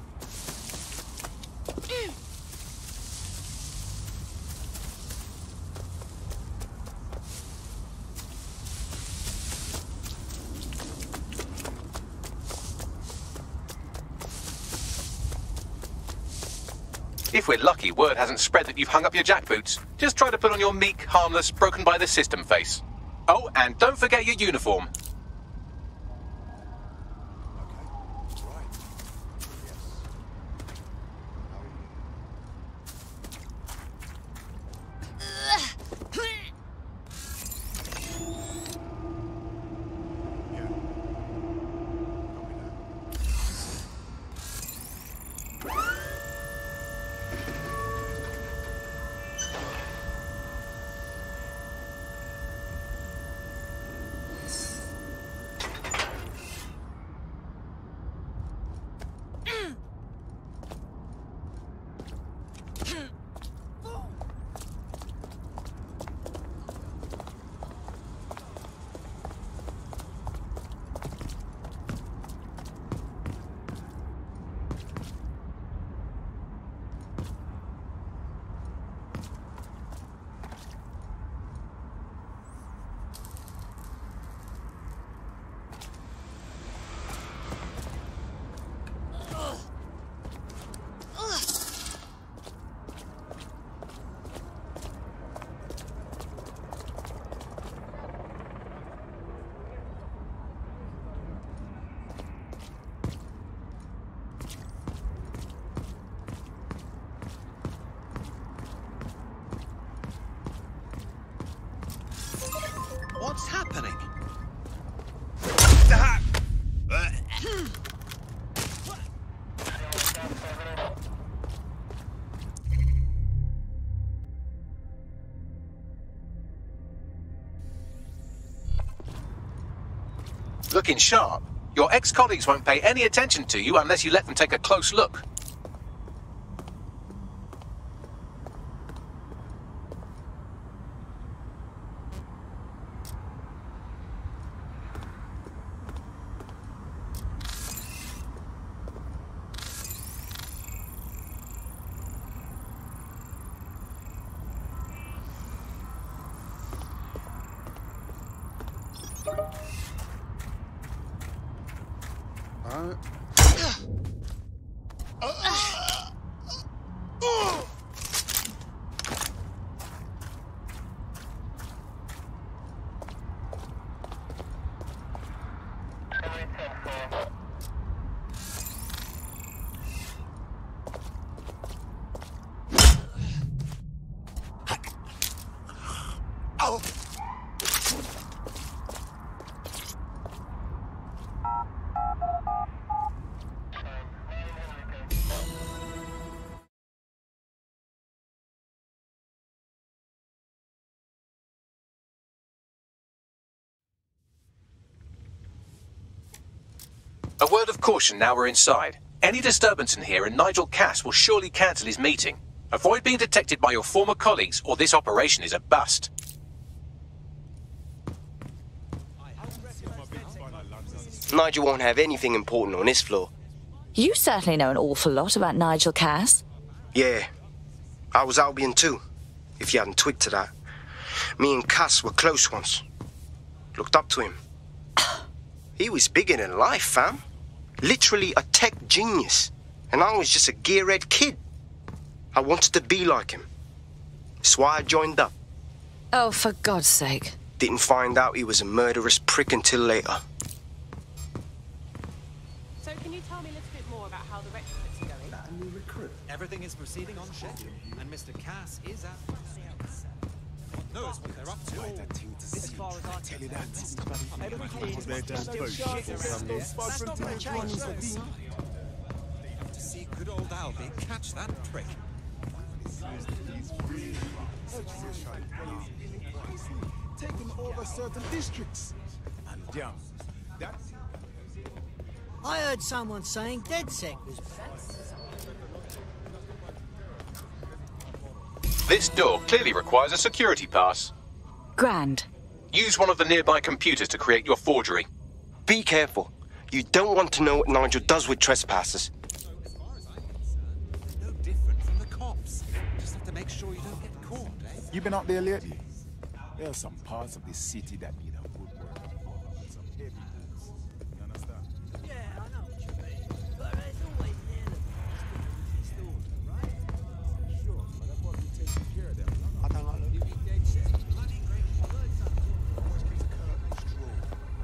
If we're lucky, word hasn't spread that you've hung up your jackboots. Just try to put on your meek, harmless, broken by the system face. Oh, and don't forget your uniform. What's happening? Looking sharp. Your ex-colleagues won't pay any attention to you unless you let them take a close look. Uh, Oh! A word of caution now we're inside. Any disturbance in here and Nigel Cass will surely cancel his meeting. Avoid being detected by your former colleagues or this operation is a bust. Nigel won't have anything important on this floor. You certainly know an awful lot about Nigel Cass. Yeah, I was Albion too, if you hadn't twigged to that. Me and Cass were close once. Looked up to him. He was bigger than life, fam. Literally a tech genius. And I was just a gearhead kid. I wanted to be like him. That's why I joined up. Oh, for God's sake. Didn't find out he was a murderous prick until later. So can you tell me a little bit more about how the retrofits are going? A new recruit. Everything is proceeding on schedule, and Mister Cass is at knows what they're up to. As far as I Tell you that. everything is They're done both. That's not going to change. To see good old Albie catch that prick. Taking over certain districts. And yeah, that's. I heard someone saying DedSec was back. This door clearly requires a security pass. Grand. Use one of the nearby computers to create your forgery. Be careful. You don't want to know what Nigel does with trespassers. No different from the cops. Just have to make sure you don't get caught, eh? You been out there lately? There are some parts of this city that need a good work. Some heavy boots. You understand? Yeah, I know what you mean. But there's always an element of order, right? Sure, but I thought you'd taken care of them. I don't like looking at DedSec. Bloody great. I heard something. Always keep the curtains drawn.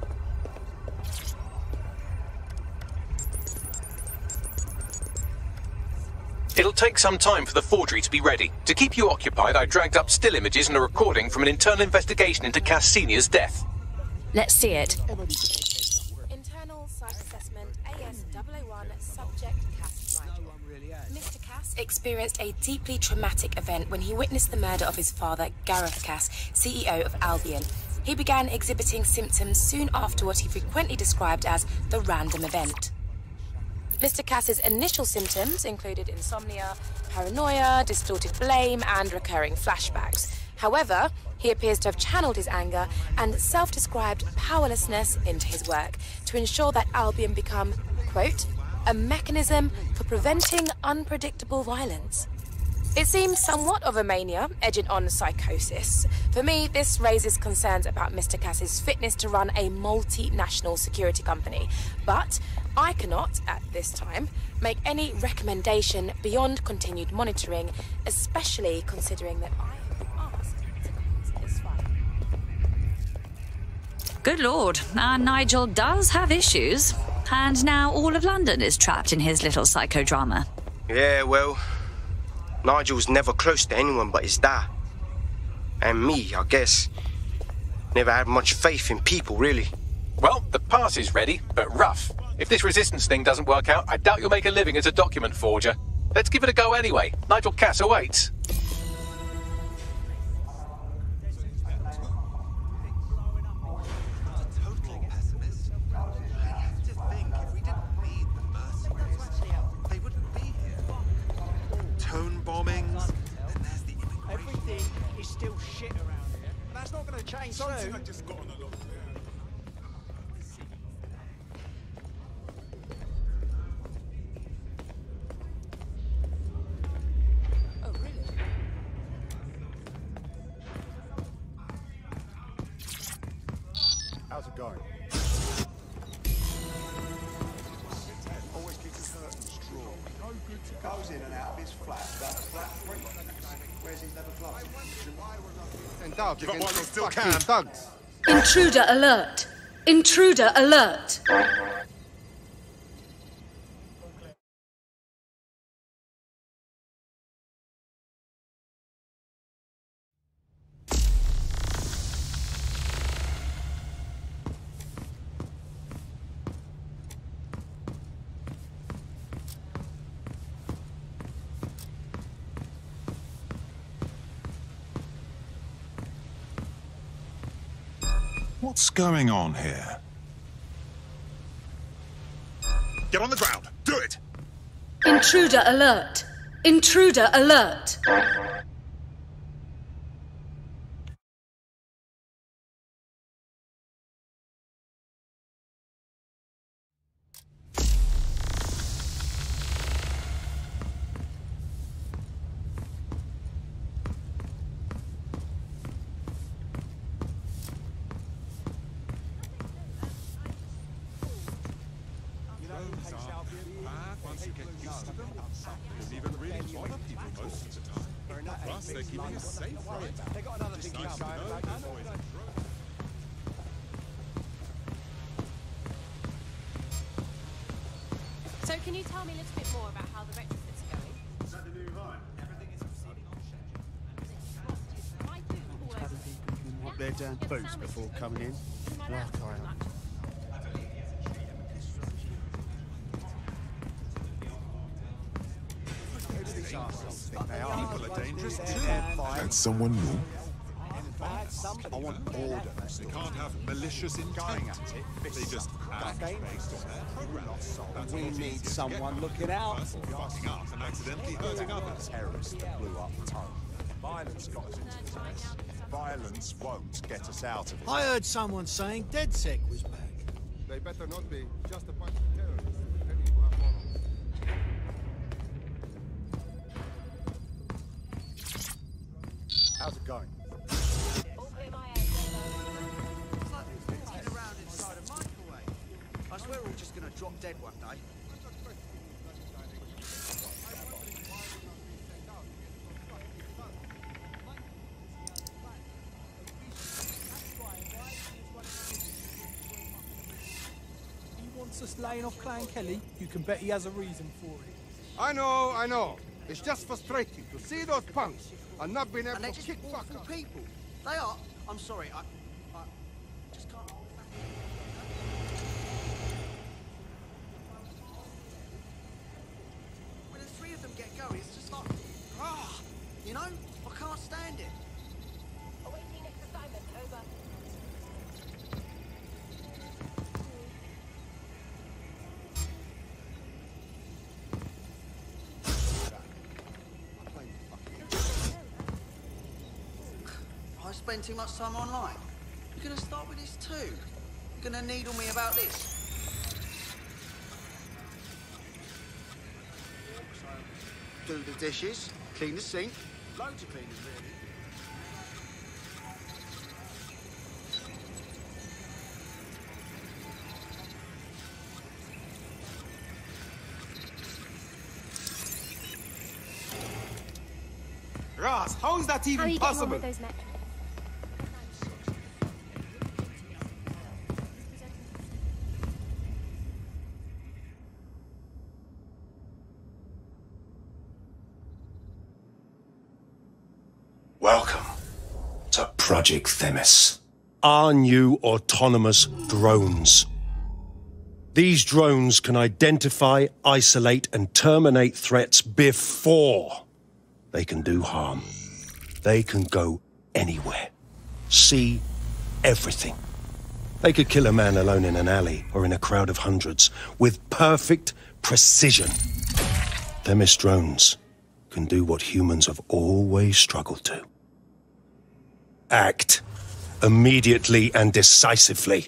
It'll take some time for the forgery to be ready. To keep you occupied, I dragged up still images and a recording from an internal investigation into Cass Senior's death. Let's see it. Internal site assessment A S double oh one subject Cass Nigel. Mister Cass experienced a deeply traumatic event when he witnessed the murder of his father, Gareth Cass, C E O of Albion. He began exhibiting symptoms soon after what he frequently described as the random event. Mister Cass's initial symptoms included insomnia, paranoia, distorted blame, and recurring flashbacks. However, he appears to have channeled his anger and self-described powerlessness into his work to ensure that Albion become, quote, a mechanism for preventing unpredictable violence. It seems somewhat of a mania, edging on psychosis. For me, this raises concerns about Mister Cass's fitness to run a multinational security company. But I cannot, at this time, make any recommendation beyond continued monitoring, especially considering that I have been asked to close this file. Good lord, our Nigel does have issues. And now all of London is trapped in his little psychodrama. Yeah, well, Nigel's never close to anyone but his dad. And me, I guess. Never had much faith in people, really. Well, the pass is ready, but rough. If this resistance thing doesn't work out, I doubt you'll make a living as a document forger. Let's give it a go anyway. Nigel Cass awaits. Tone bombings. Then there's the immigration. Everything is still shit around here. But that's not going to change Something soon. I just got on a lot there. Oh, really? How's it going? Always keep the curtains drawn. No good to go. Goes in and out of his flat without a flat free. Where's his leather gloves? And Doug, Give up while you still fucking can. thugs. Intruder alert! Intruder alert! What's going on here? Get on the ground. Do it! Intruder alert! Intruder alert! Once you get used to them, you'll even really bother people most of the time. Plus, they're keeping us safe, right? They got another It's thing nice to going, know mate. there's always a drone. So can you tell me a little bit more about how the retrofits are going? Is that the new line? Everything is proceeding on schedule. What their damn boots before coming in. Oh, carry on. People are dangerous too. And someone new? I want order. They can't have malicious intent. They just act based on their program. That's We a lot need easier to someone get looking than a out person for us. fucking up and accidentally hurting others. Terrorists that blew up the tunnel. Violence got us into this mess. Violence won't get us out of it. I heard someone saying DedSec was back. They better not be. Just a bunch of terrorists pretending to have morals. How's it going? Hanging around inside a microwave. I swear we're all just gonna drop dead one day. He wants us laying off Clan Kelly. You can bet he has a reason for it. I know, I know. It's just frustrating to see those punks and not being able And they're to just kick awful fuckers. people. They are. I'm sorry. I, I just can't. When the three of them get going, it's just like, ah, you know, I can't stand it. Awaiting next assignment, over. I spend too much time online. You're gonna start with this too. You're gonna needle me about this. Do the dishes, clean the sink. Loads of cleaning, really. Ras, how is that How are even you getting on possible? with those metrics? Welcome to Project Themis. Our new autonomous drones. These drones can identify, isolate, and terminate threats before they can do harm. They can go anywhere, see everything. They could kill a man alone in an alley or in a crowd of hundreds with perfect precision. Themis drones can do what humans have always struggled to. Act immediately and decisively.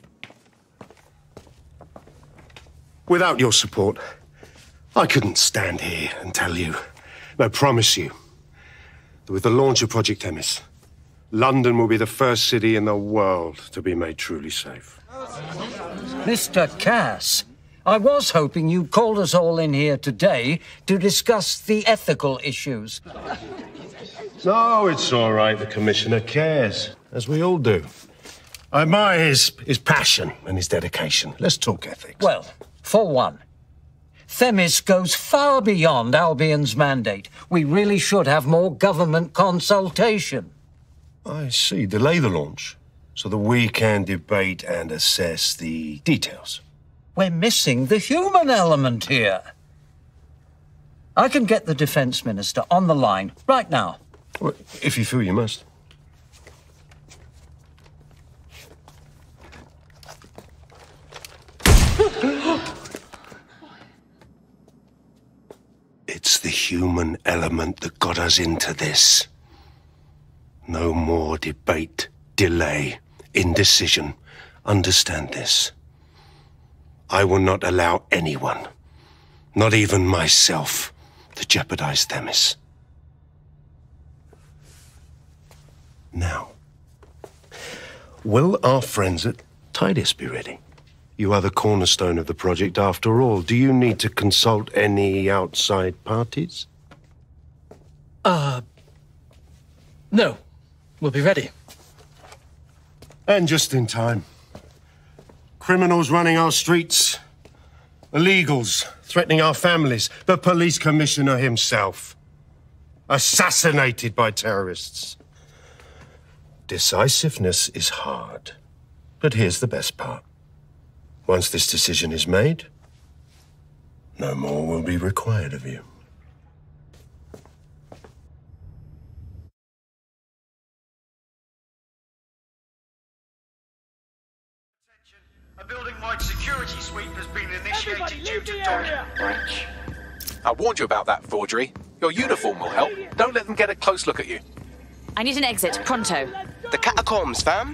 Without your support, I couldn't stand here and tell you, I promise you, that with the launch of Project Themis, London will be the first city in the world to be made truly safe. Mister Cass, I was hoping you called us all in here today to discuss the ethical issues. No, it's all right. The Commissioner cares, as we all do. I admire his, his passion and his dedication. Let's talk ethics. Well, for one, Themis goes far beyond Albion's mandate. We really should have more government consultation. I see. Delay the launch so that we can debate and assess the details. We're missing the human element here. I can get the Defence Minister on the line right now. Well, if you feel you must. human element that got us into this. No more debate, delay, indecision. Understand this. I will not allow anyone, not even myself, to jeopardize Themis. Now, will our friends at Tidus be ready? You are the cornerstone of the project after all. Do you need to consult any outside parties? Uh... No. We'll be ready. And just in time. Criminals running our streets. Illegals threatening our families. The police commissioner himself. Assassinated by terrorists. Decisiveness is hard. But here's the best part. Once this decision is made, no more will be required of you. A building-wide security sweep has been initiated due to document breach. I warned you about that forgery. Your uniform will help. Don't let them get a close look at you. I need an exit, pronto. The catacombs, fam.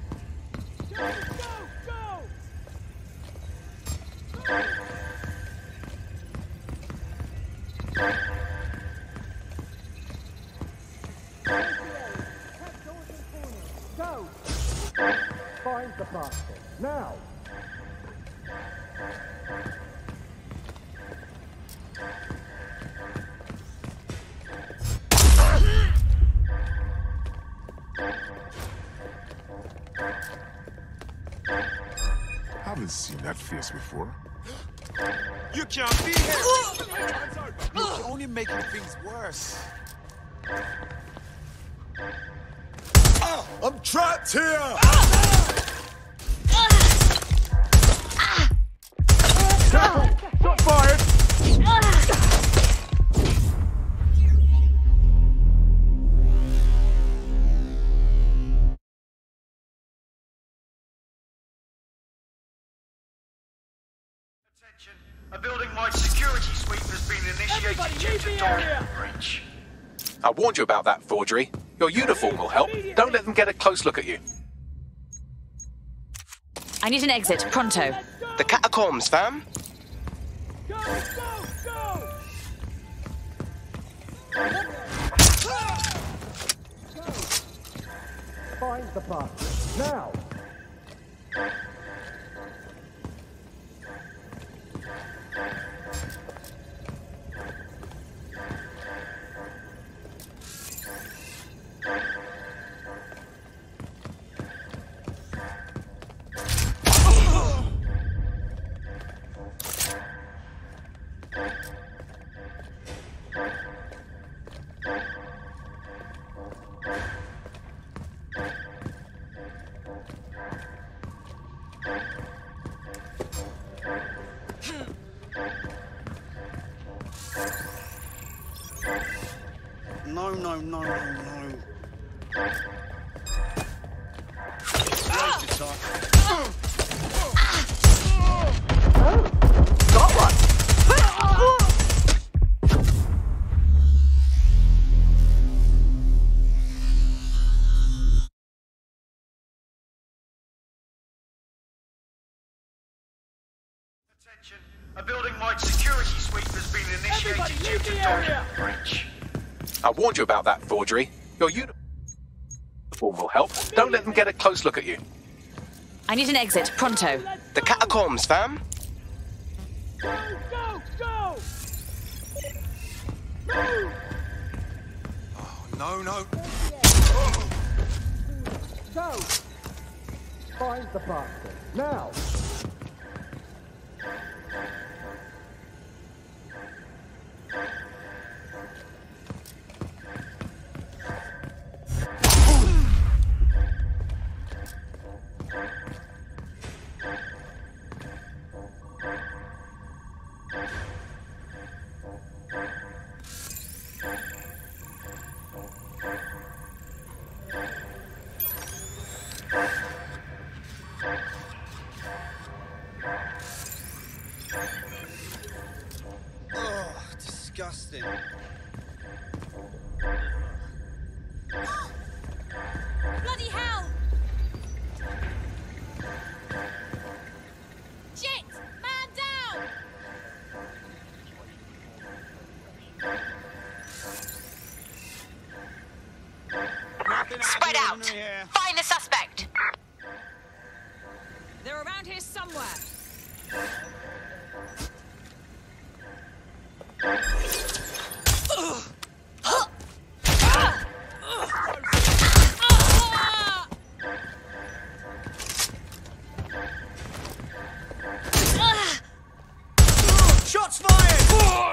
Go! Find the bastard. Now! Haven't seen that face before. You can't be here! You're only making things worse. I'm trapped here! Shot fired! A building-wide security sweep has been initiated due to document breach. I warned you about that forgery. Your uniform will help. Don't let them get a close look at you. I need an exit, pronto. The catacombs, fam. Go, go, go! Find the bastard. Now! No, no, no, no, no. Wasted time. Got one! Attention, a building-wide security sweep has been initiated due to document breach. I warned you about that forgery. Your uniform will help. Don't let them get a close look at you. I need an exit, pronto. The catacombs, fam. Go, go, go! Move! Oh, no, no. Go! Find the bastard. Now! Disgusting. out. Find the suspect. They're around here somewhere. Shots fired!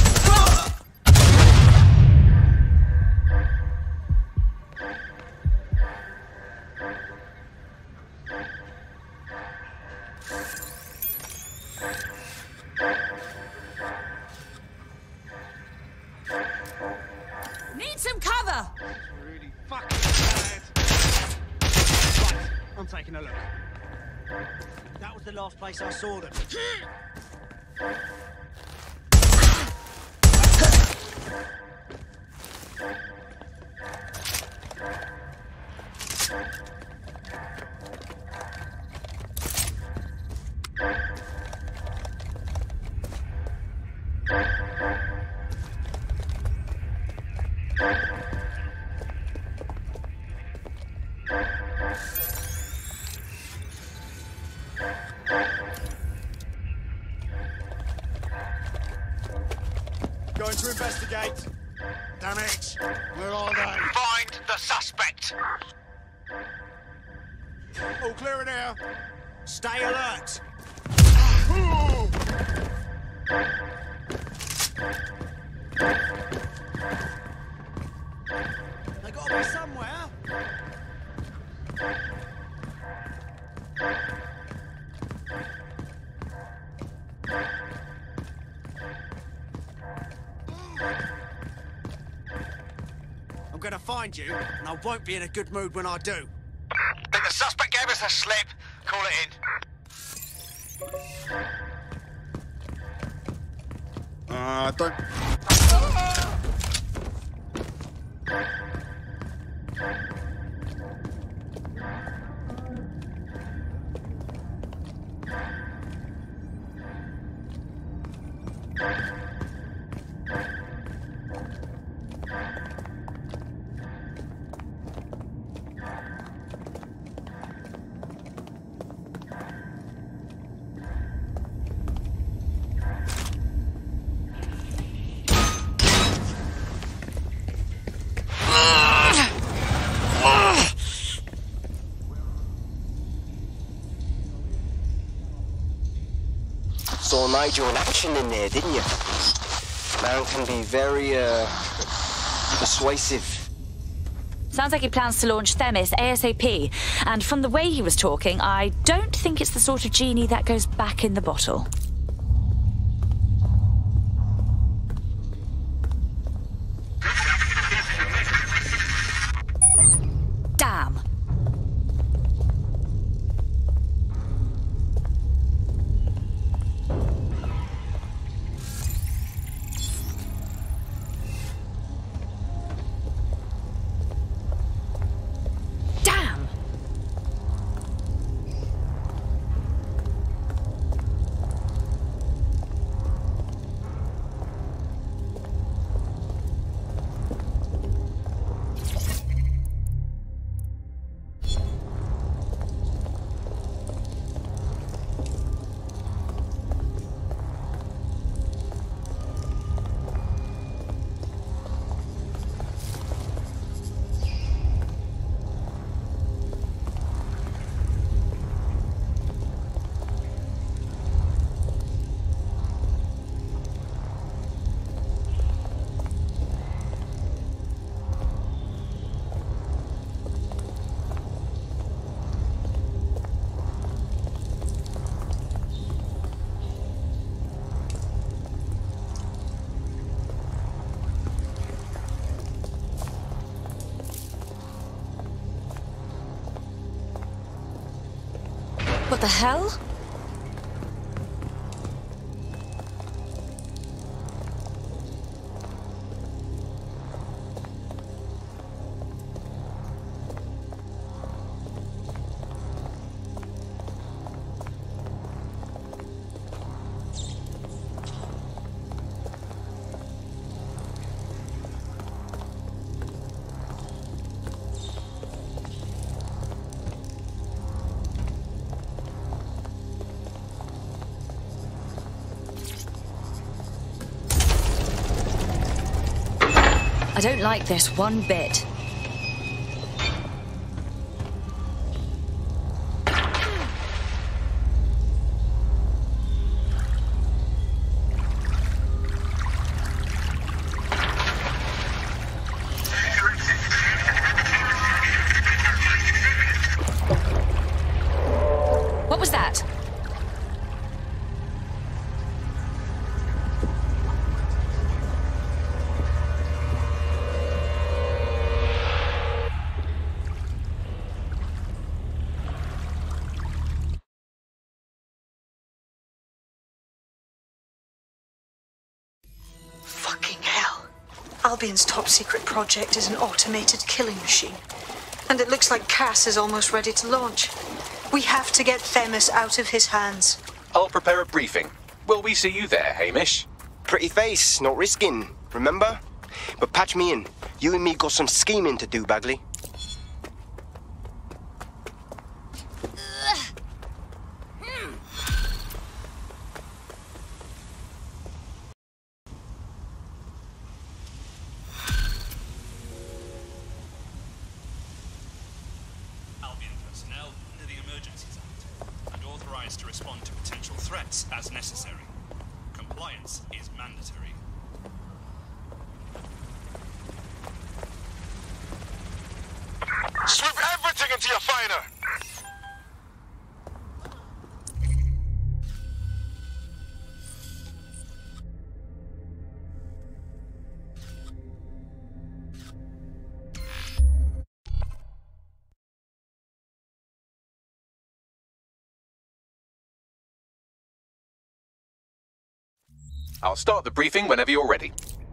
Need some cover. Really fucking bad. Right, I'm taking a look. That was the last place I saw them. Going to investigate. Damn it. Where are they? Find the suspect. All clear in here. Stay alert. They gotta be somewhere. I'm gonna find you, and I won't be in a good mood when I do. Think the suspect gave us a slip. Call it in. Uh, don't... Saw Nigel in action in there, didn't you? Man can be very, uh, persuasive. Sounds like he plans to launch Themis ASAP. And from the way he was talking, I don't think it's the sort of genie that goes back in the bottle. Damn. What the hell? I don't like this one bit. What was that? Fucking hell. Albion's top secret project is an automated killing machine. And it looks like Cass is almost ready to launch. We have to get Themis out of his hands. I'll prepare a briefing. Will we see you there, Hamish? Pretty face, not risking, remember? But patch me in. You and me got some scheming to do, Bagley. Albion personnel under the Emergencies Act and authorized to respond to potential threats as necessary. Compliance is mandatory. Sweep everything into your finder! I'll start the briefing whenever you're ready.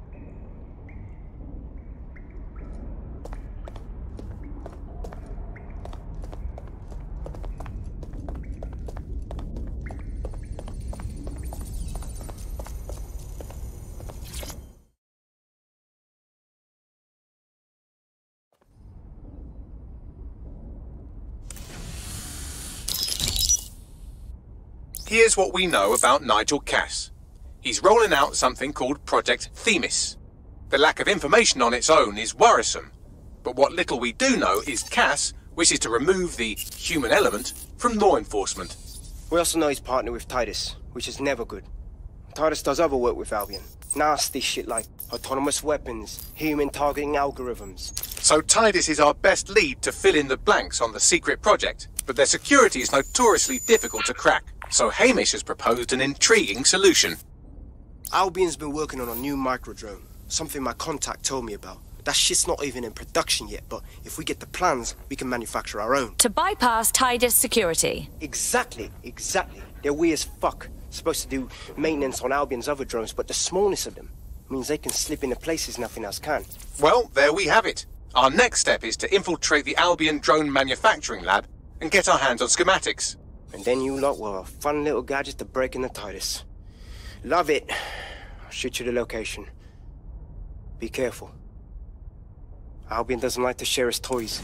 Here's what we know about Nigel Cass. He's rolling out something called Project Themis. The lack of information on its own is worrisome, but what little we do know is Cass wishes to remove the human element from law enforcement. We also know he's partnered with Titus, which is never good. Titus does other work with Albion. Nasty shit like autonomous weapons, human targeting algorithms. So Titus is our best lead to fill in the blanks on the secret project, but their security is notoriously difficult to crack. So Hamish has proposed an intriguing solution. Albion's been working on a new microdrone, something my contact told me about. That shit's not even in production yet, but if we get the plans, we can manufacture our own. To bypass Titus security. Exactly, exactly. They're weird as fuck. Supposed to do maintenance on Albion's other drones, but the smallness of them means they can slip into places nothing else can. Well, there we have it. Our next step is to infiltrate the Albion drone manufacturing lab and get our hands on schematics. And then you lot will have a fun little gadget to break in the Titus. Love it. I'll shoot you the location. Be careful. Albion doesn't like to share his toys.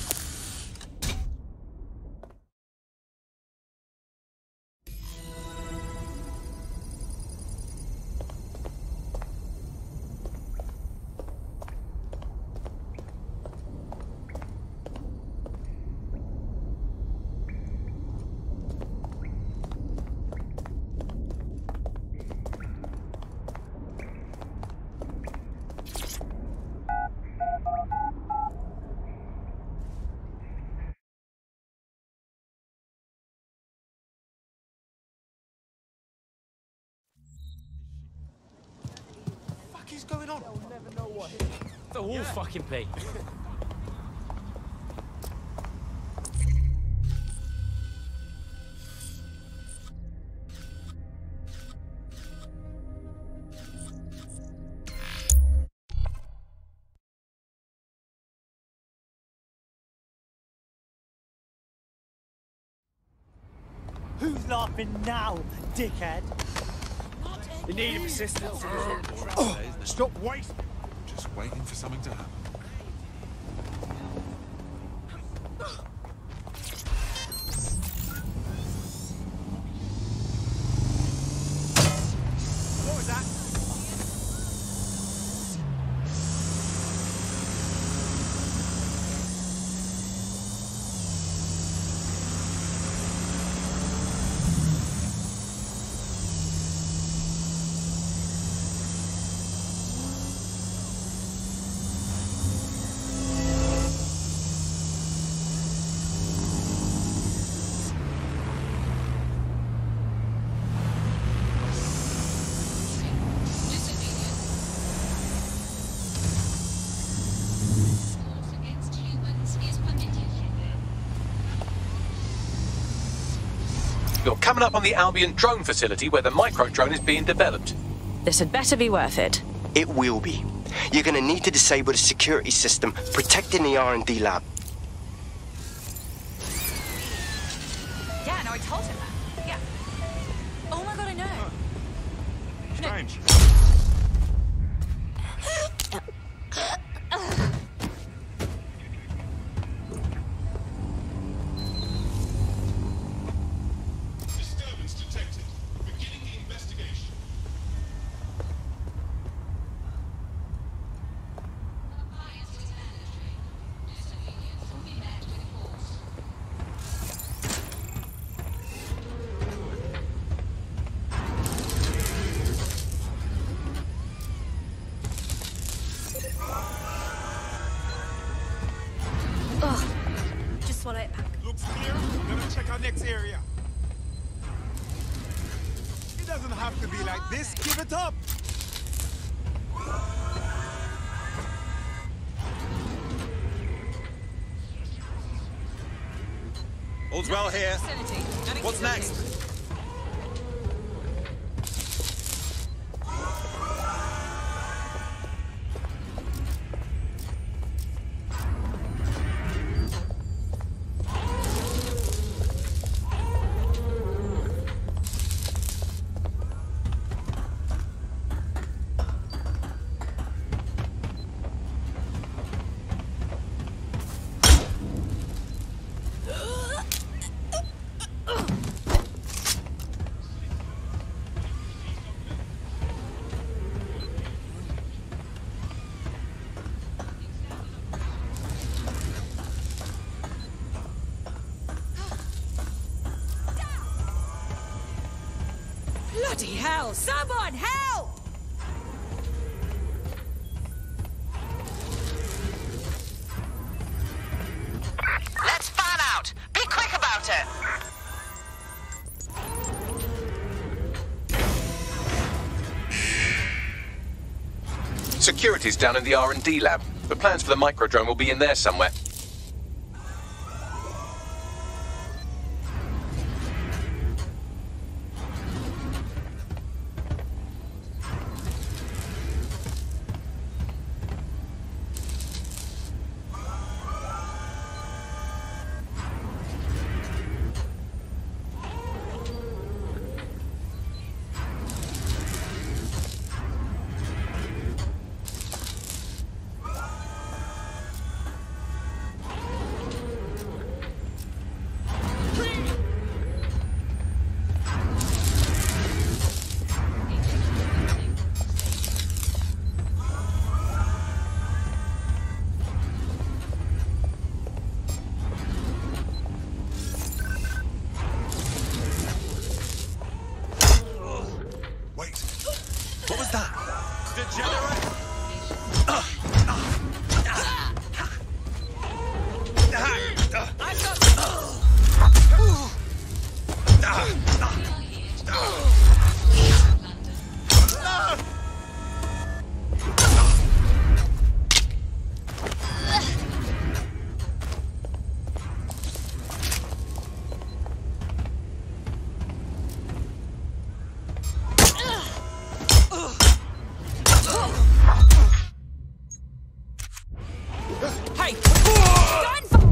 What's going on? They'll never know what. They'll all yeah. fucking be. Who's laughing now, dickhead? You need assistance. Oh, stop wasting. Just waiting for something to happen. What was that? coming up on the Albion drone facility where the micro-drone is being developed. This had better be worth it. It will be. You're gonna need to disable the security system protecting the R and D lab. Yeah, no, I told him that. Yeah. Oh my god, I know. Strange. Disturbance detected. Beginning the investigation. Ugh. Just swallow it back. Looks clear. Let's check our next area. It doesn't have to be like this. Give it up. All's well here. What's next? Bloody hell! Someone help! Let's fan out! Be quick about it! Security's down in the R and D lab. The plans for the micro-drone will be in there somewhere. What was that? Degenerate. Hey! Gun